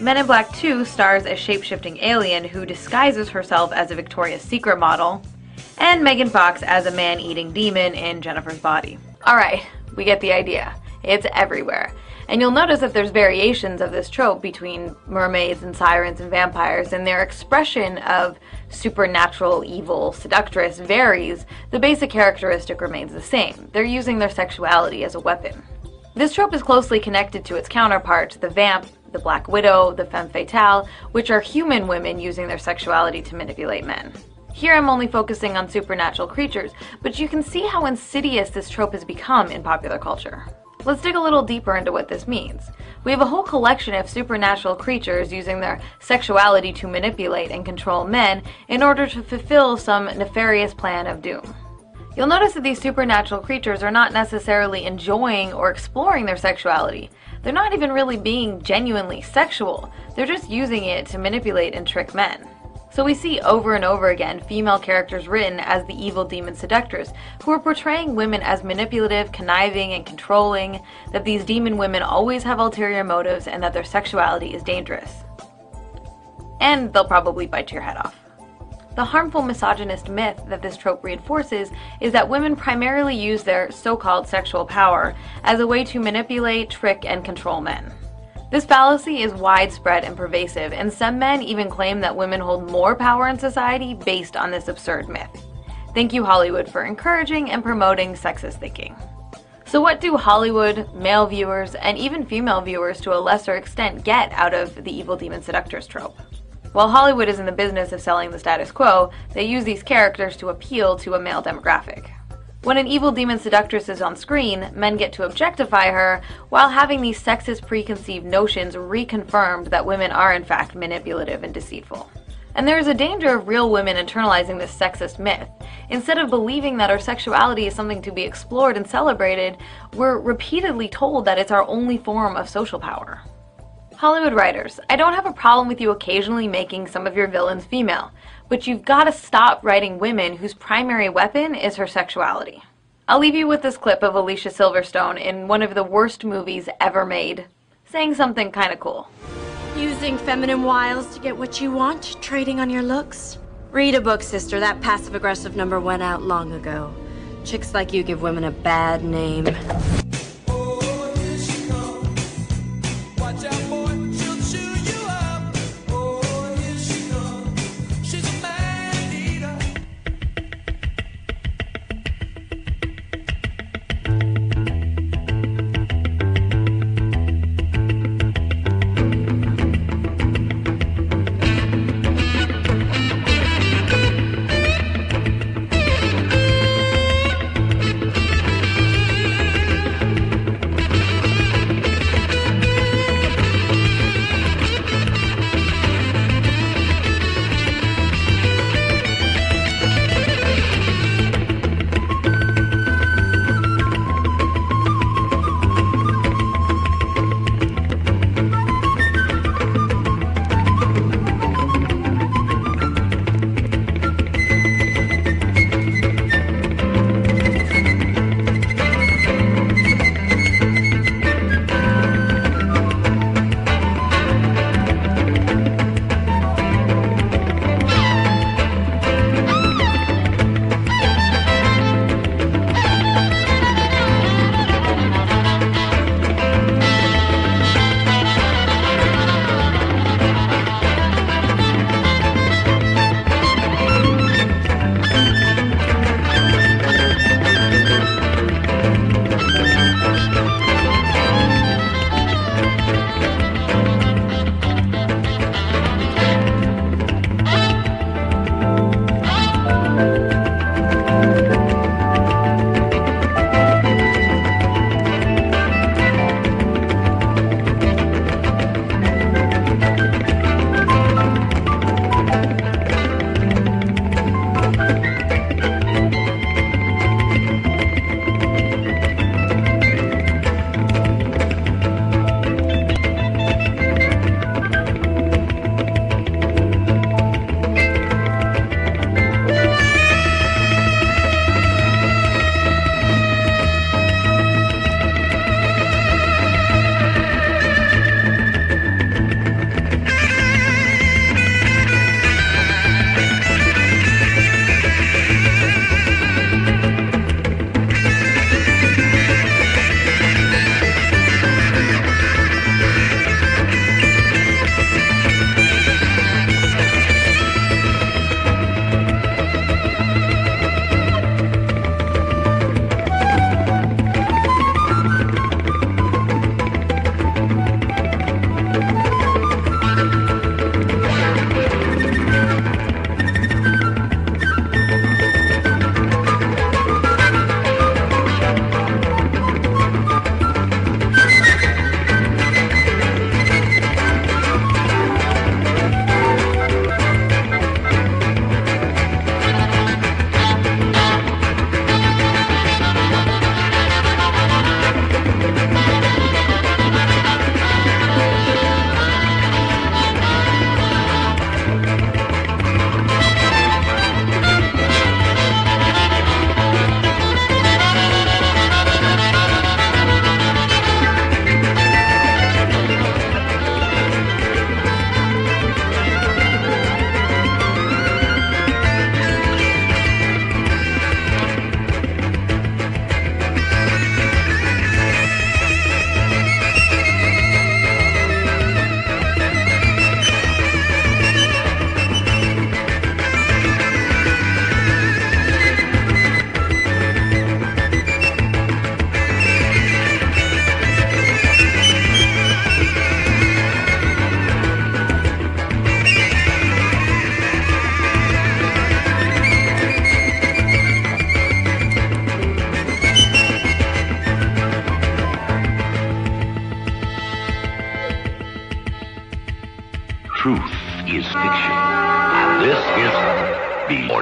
Men in Black two stars a shape-shifting alien who disguises herself as a Victoria's Secret model, and Megan Fox as a man-eating demon in Jennifer's Body. Alright, we get the idea. It's everywhere. And you'll notice that there's variations of this trope between mermaids and sirens and vampires, and their expression of supernatural evil seductress varies. The basic characteristic remains the same. They're using their sexuality as a weapon. This trope is closely connected to its counterparts, the vamp, the Black Widow, the femme fatale, which are human women using their sexuality to manipulate men. Here I'm only focusing on supernatural creatures, but you can see how insidious this trope has become in popular culture. Let's dig a little deeper into what this means. We have a whole collection of supernatural creatures using their sexuality to manipulate and control men in order to fulfill some nefarious plan of doom. You'll notice that these supernatural creatures are not necessarily enjoying or exploring their sexuality. They're not even really being genuinely sexual. They're just using it to manipulate and trick men. So we see over and over again female characters written as the evil demon seductress, who are portraying women as manipulative, conniving, and controlling, that these demon women always have ulterior motives, and that their sexuality is dangerous. And they'll probably bite your head off. The harmful misogynist myth that this trope reinforces is that women primarily use their so-called sexual power as a way to manipulate, trick, and control men. This fallacy is widespread and pervasive, and some men even claim that women hold more power in society based on this absurd myth. Thank you, Hollywood, for encouraging and promoting sexist thinking. So what do Hollywood, male viewers, and even female viewers to a lesser extent get out of the evil demon seductress trope? While Hollywood is in the business of selling the status quo, they use these characters to appeal to a male demographic. When an evil demon seductress is on screen, men get to objectify her while having these sexist preconceived notions reconfirmed that women are in fact manipulative and deceitful. And there is a danger of real women internalizing this sexist myth. Instead of believing that our sexuality is something to be explored and celebrated, we're repeatedly told that it's our only form of social power. Hollywood writers, I don't have a problem with you occasionally making some of your villains female, but you've got to stop writing women whose primary weapon is her sexuality. I'll leave you with this clip of Alicia Silverstone in one of the worst movies ever made, saying something kind of cool. Using feminine wiles to get what you want, trading on your looks? Read a book, sister. That passive-aggressive number went out long ago. Chicks like you give women a bad name.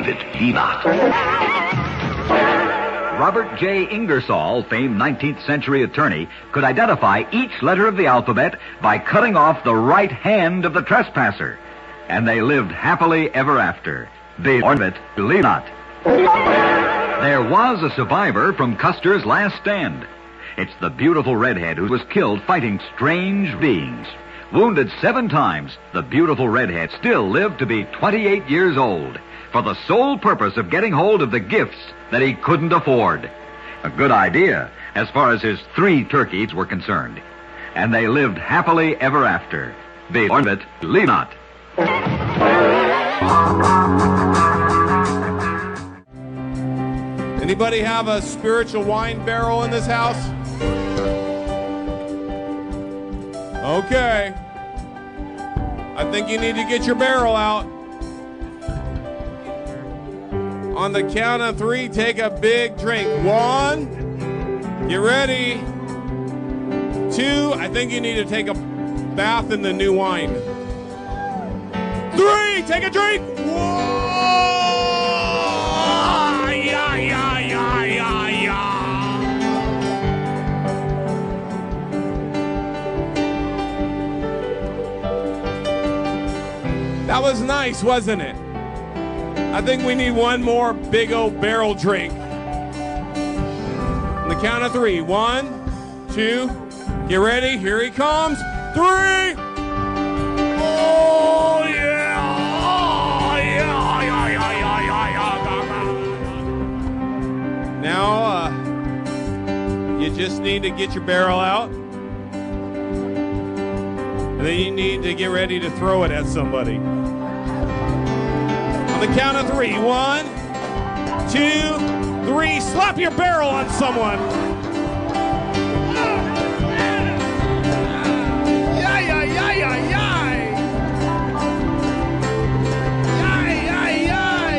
Orbit Vivat. Robert J. Ingersoll, famed nineteenth century attorney, could identify each letter of the alphabet by cutting off the right hand of the trespasser. And they lived happily ever after. The Orbit Vivat. There was a survivor from Custer's last stand. It's the beautiful redhead who was killed fighting strange beings. Wounded seven times, the beautiful redhead still lived to be twenty-eight years old, for the sole purpose of getting hold of the gifts that he couldn't afford. A good idea, as far as his three turkeys were concerned. And they lived happily ever after. The Orbit Vivat. Anybody have a spiritual wine barrel in this house? Okay. I think you need to get your barrel out. On the count of three, take a big drink. One, get ready. Two, I think you need to take a bath in the new wine. Three, take a drink. Whoa! Yeah, yeah, yeah, yeah, yeah. That was nice, wasn't it? I think we need one more big old barrel drink. On the count of three. One, two, get ready. Here he comes. Three. Oh, yeah. Oh, yeah. Yeah, yeah, yeah, yeah, yeah. Now, uh, you just need to get your barrel out. And then you need to get ready to throw it at somebody. On the count of three. One, two, three. Slap your barrel on someone. Yeah, yeah, yeah, yeah, yeah. Yeah, yeah, yeah.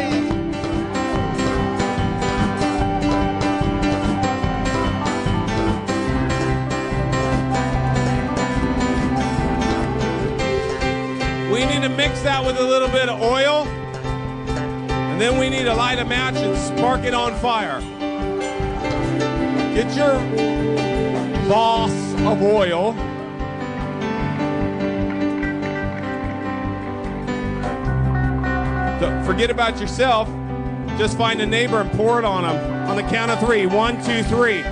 We need to mix that with a little bit of oil. And then we need to light a match and spark it on fire. Get your boss of oil. Don't forget about yourself. Just find a neighbor and pour it on them. On the count of three. One, two, three.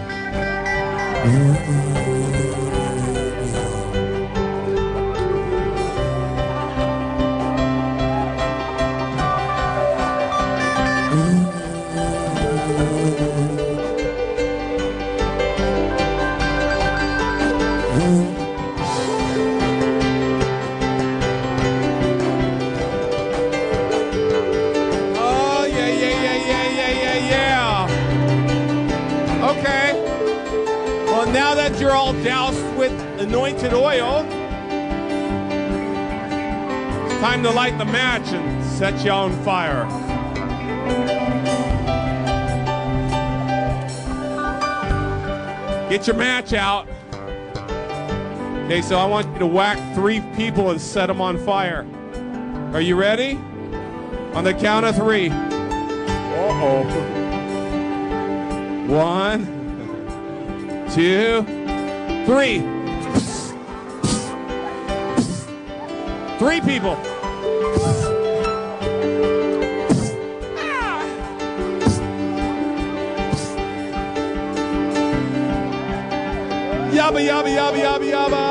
You're all doused with anointed oil. It's time to light the match and set you on fire. Get your match out. Okay, so I want you to whack three people and set them on fire. Are you ready? On the count of three. Uh-oh. One, two, three. Three people. Yabba, yabba, yabba, yabba, yabba.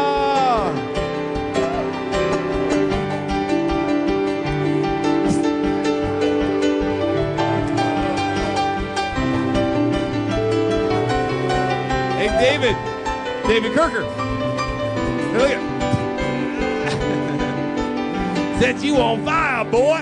Hey, David. David Kirker. Hey, look at set you on fire, boy.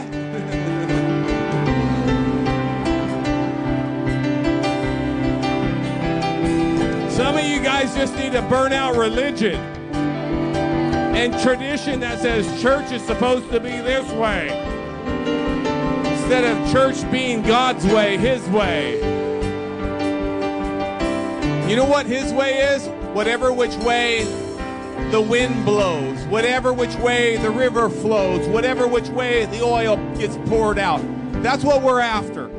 Some of you guys just need to burn out religion and tradition that says church is supposed to be this way instead of church being God's way, His way. You know what His way is? Whatever which way the wind blows, whatever which way the river flows, whatever which way the oil gets poured out. That's what we're after.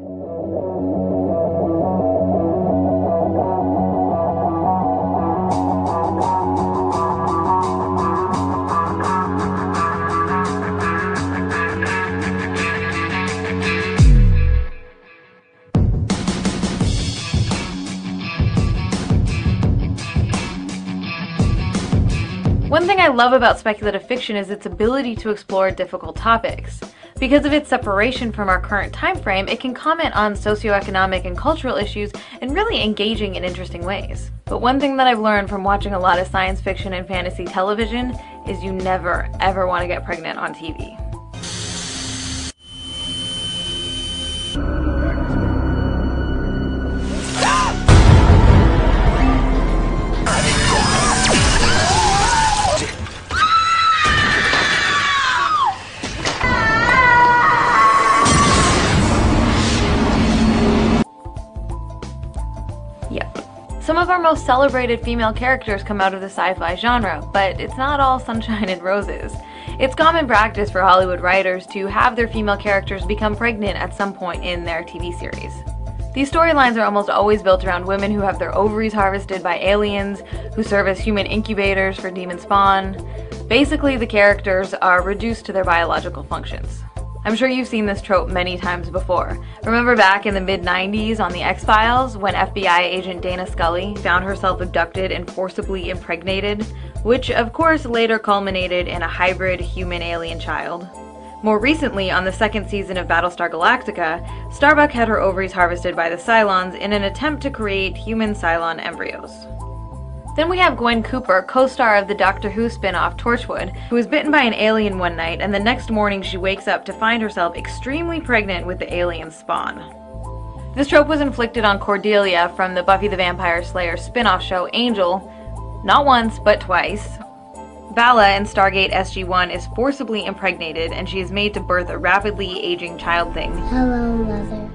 One thing I love about speculative fiction is its ability to explore difficult topics. Because of its separation from our current time frame, it can comment on socioeconomic and cultural issues in really engaging and interesting ways. But one thing that I've learned from watching a lot of science fiction and fantasy television is you never, ever want to get pregnant on T V. Some of our most celebrated female characters come out of the sci-fi genre, but it's not all sunshine and roses. It's common practice for Hollywood writers to have their female characters become pregnant at some point in their T V series. These storylines are almost always built around women who have their ovaries harvested by aliens, who serve as human incubators for demon spawn. Basically, the characters are reduced to their biological functions. I'm sure you've seen this trope many times before. Remember back in the mid nineties on The X-Files when F B I agent Dana Scully found herself abducted and forcibly impregnated, which of course later culminated in a hybrid human-alien child. More recently, on the second season of Battlestar Galactica, Starbuck had her ovaries harvested by the Cylons in an attempt to create human Cylon embryos. Then we have Gwen Cooper, co-star of the Doctor Who spin-off Torchwood, who was bitten by an alien one night and the next morning she wakes up to find herself extremely pregnant with the alien spawn. This trope was inflicted on Cordelia from the Buffy the Vampire Slayer spin-off show Angel, not once but twice. Vala in Stargate S G one is forcibly impregnated and she is made to birth a rapidly aging child thing. Hello, Mother.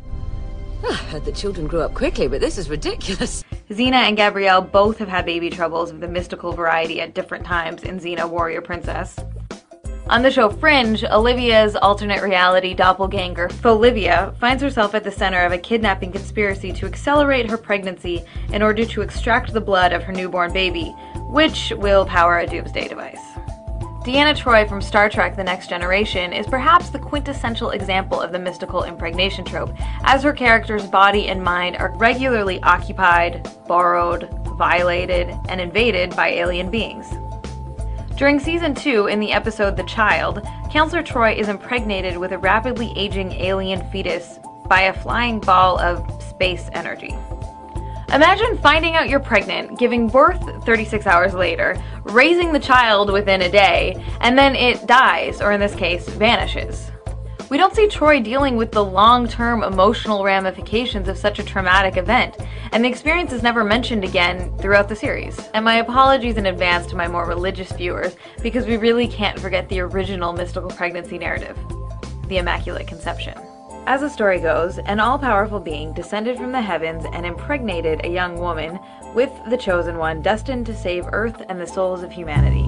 I heard that children grew up quickly, but this is ridiculous. Xena and Gabrielle both have had baby troubles of the mystical variety at different times in Xena Warrior Princess. On the show Fringe, Olivia's alternate reality doppelganger, Folivia, finds herself at the center of a kidnapping conspiracy to accelerate her pregnancy in order to extract the blood of her newborn baby, which will power a doomsday device. Deanna Troi from Star Trek The Next Generation is perhaps the quintessential example of the mystical impregnation trope, as her character's body and mind are regularly occupied, borrowed, violated, and invaded by alien beings. During Season two, in the episode The Child, Counselor Troi is impregnated with a rapidly aging alien fetus by a flying ball of space energy. Imagine finding out you're pregnant, giving birth thirty-six hours later, raising the child within a day, and then it dies, or in this case, vanishes. We don't see Troi dealing with the long-term emotional ramifications of such a traumatic event, and the experience is never mentioned again throughout the series. And my apologies in advance to my more religious viewers, because we really can't forget the original mystical pregnancy narrative, the Immaculate Conception. As the story goes, an all-powerful being descended from the heavens and impregnated a young woman with the Chosen One destined to save Earth and the souls of humanity.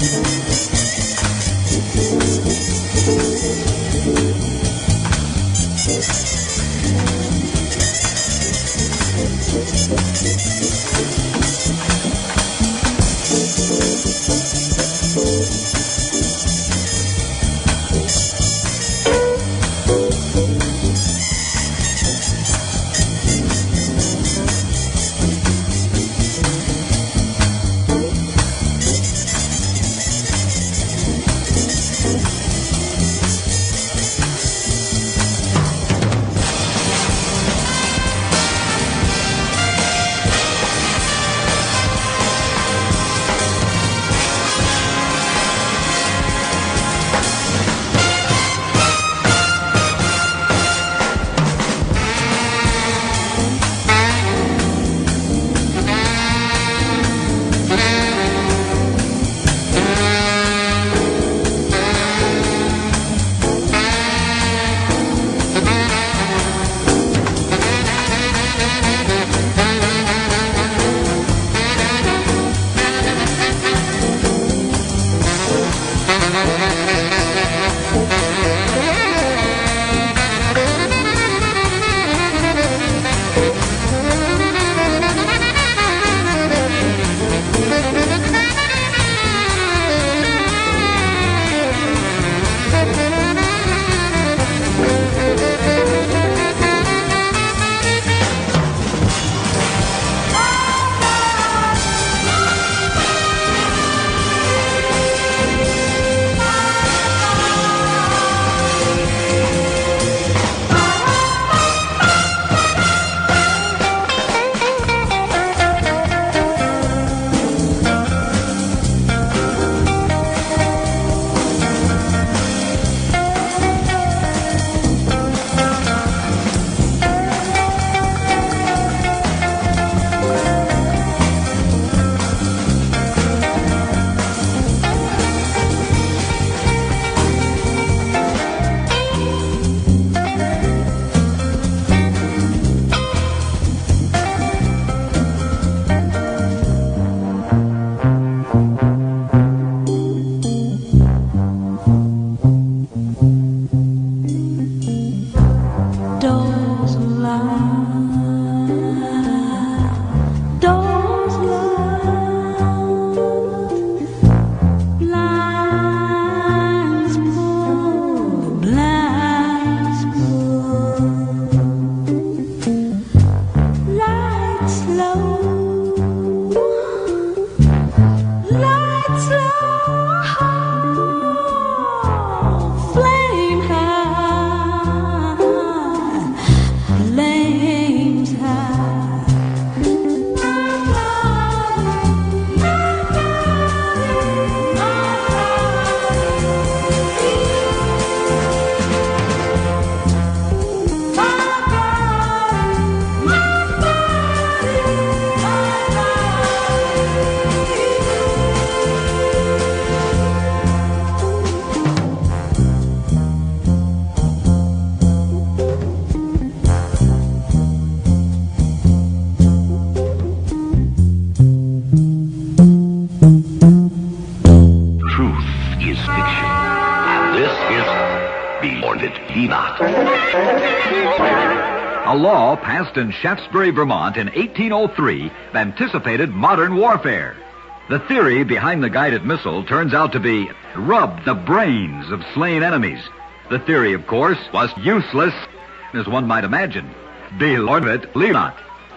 A law passed in Shaftesbury, Vermont in eighteen oh three anticipated modern warfare. The theory behind the guided missile turns out to be rub the brains of slain enemies. The theory, of course, was useless, as one might imagine. Believe it, leave not.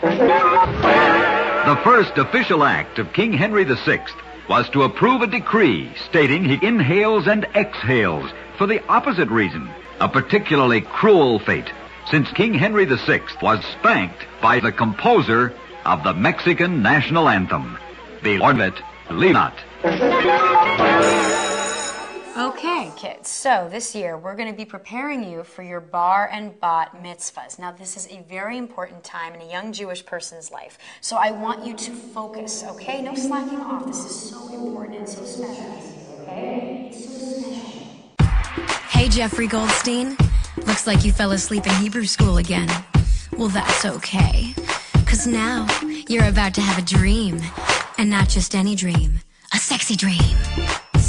The first official act of King Henry the Sixth was to approve a decree stating he inhales and exhales for the opposite reason, a particularly cruel fate, since King Henry the Sixth was spanked by the composer of the Mexican national anthem. Believe it, leave not. Okay, kids, so this year we're going to be preparing you for your bar and bat mitzvahs. Now, this is a very important time in a young Jewish person's life, so I want you to focus, okay? No slacking off. This is so important and so special, okay? It's so special. Hey, Jeffrey Goldstein. Looks like you fell asleep in Hebrew school again. Well, that's okay, because now you're about to have a dream, and not just any dream, a sexy dream.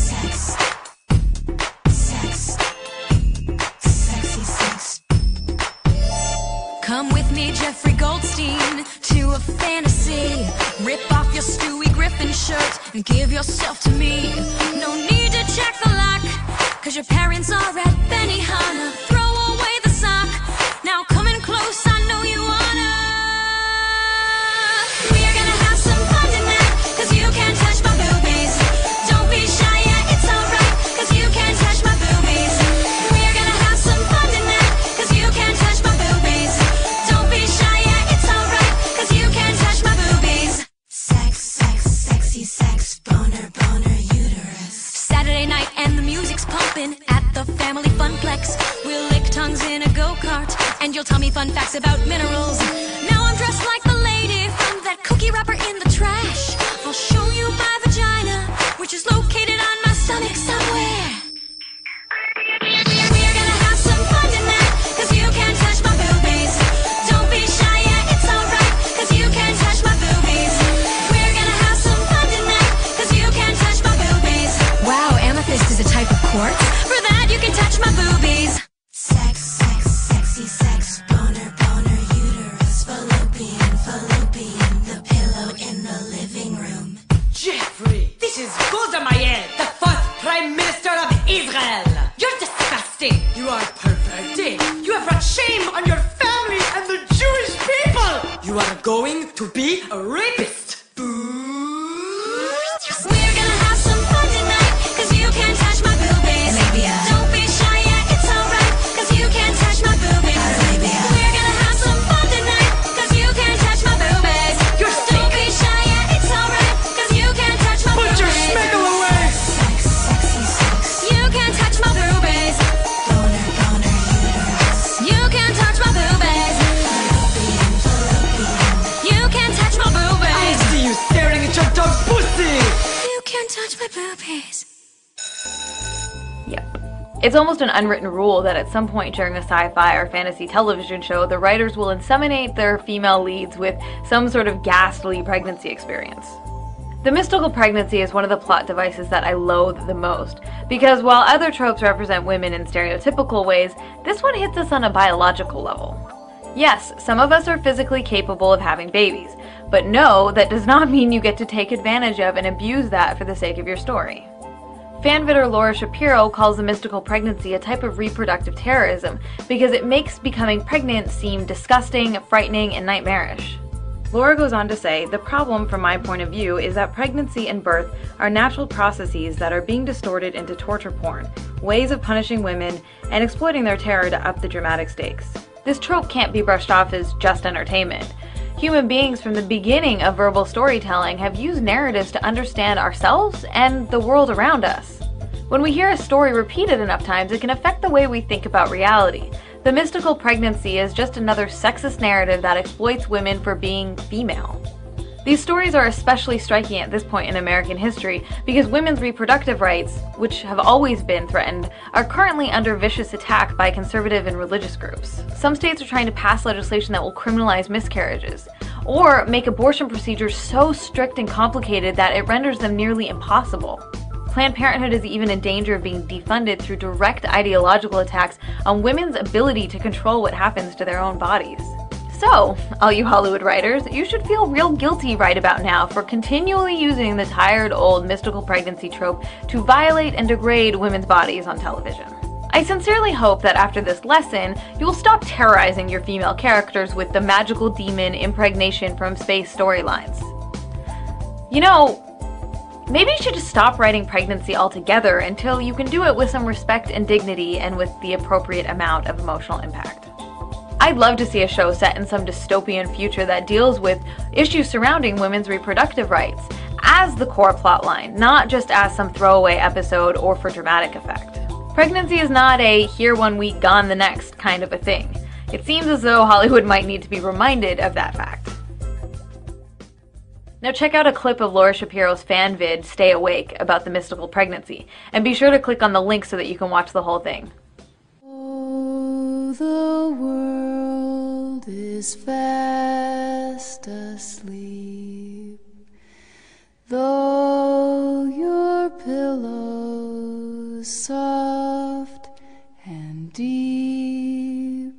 Give yourself to me. No need to check the lock, cause your parents are at Benihana. Throw away the sock. Now coming close, I know you wanna. We're gonna have some fun tonight, cause you can't touch my boobies. Don't be shy, yeah, it's alright, cause you can't touch my boobies. We're gonna have some fun tonight, cause you can't touch my boobies. Don't be shy, yeah, it's alright, cause you can't touch my boobies. Sex, sex, sexy sex, boner, boner, uterus. Saturday night and the music's pumping at the family funplex. We'll lick tongues in a go-kart, and you'll tell me fun facts about minerals. Now I'm dressed like the lady from that cookie wrapper in the trash. I'll show you my vagina, which is located on my stomach somewhere. We're gonna have some fun tonight, cause you can't touch my boobies. Don't be shy, yeah, it's alright, cause you can't touch my boobies. We're gonna have some fun tonight, cause you can't touch my boobies. Wow, amethyst is a type of quartz. For that you can touch my boobies. Sex, sex, sexy sex, boner, boner, uterus, fallopian, fallopian, the pillow in the living room. Jeffrey, this is Golda Meir, the fourth Prime Minister of Israel. You're disgusting. You are perverted. You have brought shame on your family and the Jewish people. You are going to be a rapist. We're gonna have some fun tonight, cause you can't touch my boobies. Arabia. Don't be shy, yeah, it's alright, cause you can't touch my boobies. Arabia. We're gonna have some fun tonight, cause you can't touch my boobies. You're Don't be shy, yeah, it's alright, cause you can't touch my Put boobies. your schmeckle away. Sex, sexy sex. You can't touch my boobies. Boner, boner, uterus. You can't touch my boobies. Fallopian, fallopian. You can't touch my boobies. I see you staring at your dog's pussy. You can't touch my boobies. Yep. It's almost an unwritten rule that at some point during a sci-fi or fantasy television show, the writers will inseminate their female leads with some sort of ghastly pregnancy experience. The mystical pregnancy is one of the plot devices that I loathe the most, because while other tropes represent women in stereotypical ways, this one hits us on a biological level. Yes, some of us are physically capable of having babies, but no, that does not mean you get to take advantage of and abuse that for the sake of your story. Fanvidder Laura Shapiro calls the mystical pregnancy a type of reproductive terrorism because it makes becoming pregnant seem disgusting, frightening, and nightmarish. Laura goes on to say, the problem from my point of view is that pregnancy and birth are natural processes that are being distorted into torture porn, ways of punishing women, and exploiting their terror to up the dramatic stakes. This trope can't be brushed off as just entertainment. Human beings from the beginning of verbal storytelling have used narratives to understand ourselves and the world around us. When we hear a story repeated enough times, it can affect the way we think about reality. The mystical pregnancy is just another sexist narrative that exploits women for being female. These stories are especially striking at this point in American history because women's reproductive rights, which have always been threatened, are currently under vicious attack by conservative and religious groups. Some states are trying to pass legislation that will criminalize miscarriages, or make abortion procedures so strict and complicated that it renders them nearly impossible. Planned Parenthood is even in danger of being defunded through direct ideological attacks on women's ability to control what happens to their own bodies. So, all you Hollywood writers, you should feel real guilty right about now for continually using the tired old mystical pregnancy trope to violate and degrade women's bodies on television. I sincerely hope that after this lesson, you will stop terrorizing your female characters with the magical demon impregnation from space storylines. You know, maybe you should just stop writing pregnancy altogether until you can do it with some respect and dignity and with the appropriate amount of emotional impact. I'd love to see a show set in some dystopian future that deals with issues surrounding women's reproductive rights as the core plotline, not just as some throwaway episode or for dramatic effect. Pregnancy is not a here one week, gone the next kind of a thing. It seems as though Hollywood might need to be reminded of that fact. Now check out a clip of Laura Shapiro's fan vid, Stay Awake, about the mystical pregnancy, and be sure to click on the link so that you can watch the whole thing. Oh, the world is fast asleep, though your pillow's soft and deep,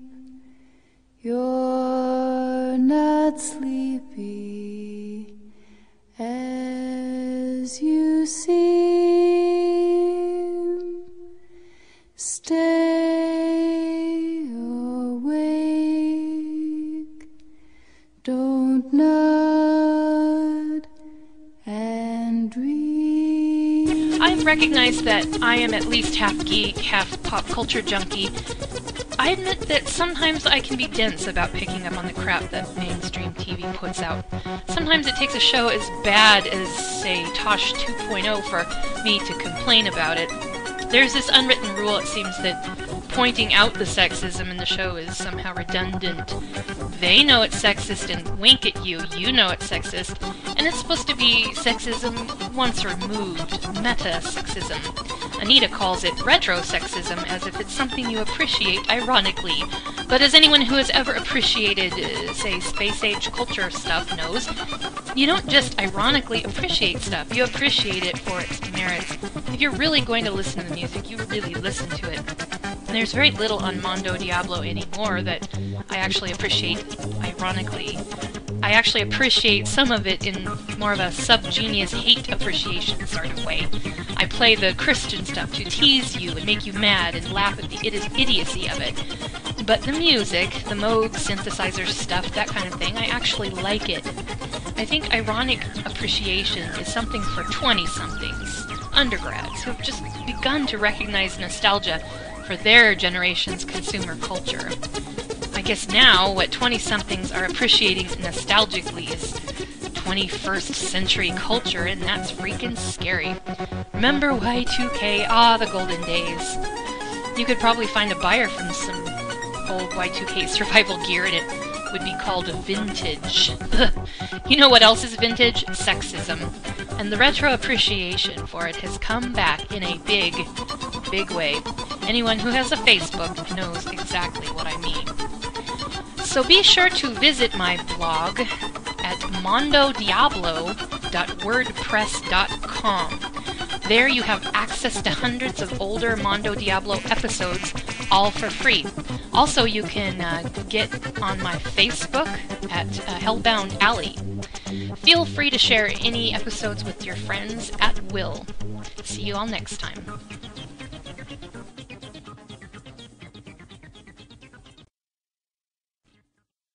you're not sleepy as you Stay awake. Don't nod and dream. I've recognized that I am at least half geek, half pop culture junkie. I admit that sometimes I can be dense about picking up on the crap that mainstream T V puts out. Sometimes it takes a show as bad as, say, Tosh two point oh for me to complain about it. There's this unwritten rule, it seems, that pointing out the sexism in the show is somehow redundant. They know it's sexist and wink at you, you know it's sexist, and it's supposed to be sexism once removed, meta-sexism. Anita calls it retro-sexism, as if it's something you appreciate ironically. But as anyone who has ever appreciated, uh, say, space-age culture stuff knows, you don't just ironically appreciate stuff, you appreciate it for its merits. If you're really going to listen to the music, you really listen to it. There's very little on Mondo Diablo anymore that I actually appreciate ironically. I actually appreciate some of it in more of a subgenius hate appreciation sort of way. I play the Christian stuff to tease you and make you mad and laugh at the idiocy of it. But the music, the Moog synthesizer stuff, that kind of thing, I actually like it. I think ironic appreciation is something for twenty-somethings, undergrads, who have just begun to recognize nostalgia for their generation's consumer culture. I guess now what twenty-somethings are appreciating nostalgically is twenty-first century culture, and that's freaking scary. Remember Y two K? Ah, the golden days. You could probably find a buyer from some old Y two K survival gear, and it would be called vintage. You know what else is vintage? Sexism. And the retro appreciation for it has come back in a big, big way. Anyone who has a Facebook knows exactly what I mean. So be sure to visit my blog at mondo diablo dot wordpress dot com. There you have access to hundreds of older Mondo Diablo episodes, all for free. Also, you can uh, get on my Facebook at uh, Hellbound Alleee. Feel free to share any episodes with your friends at will. See you all next time.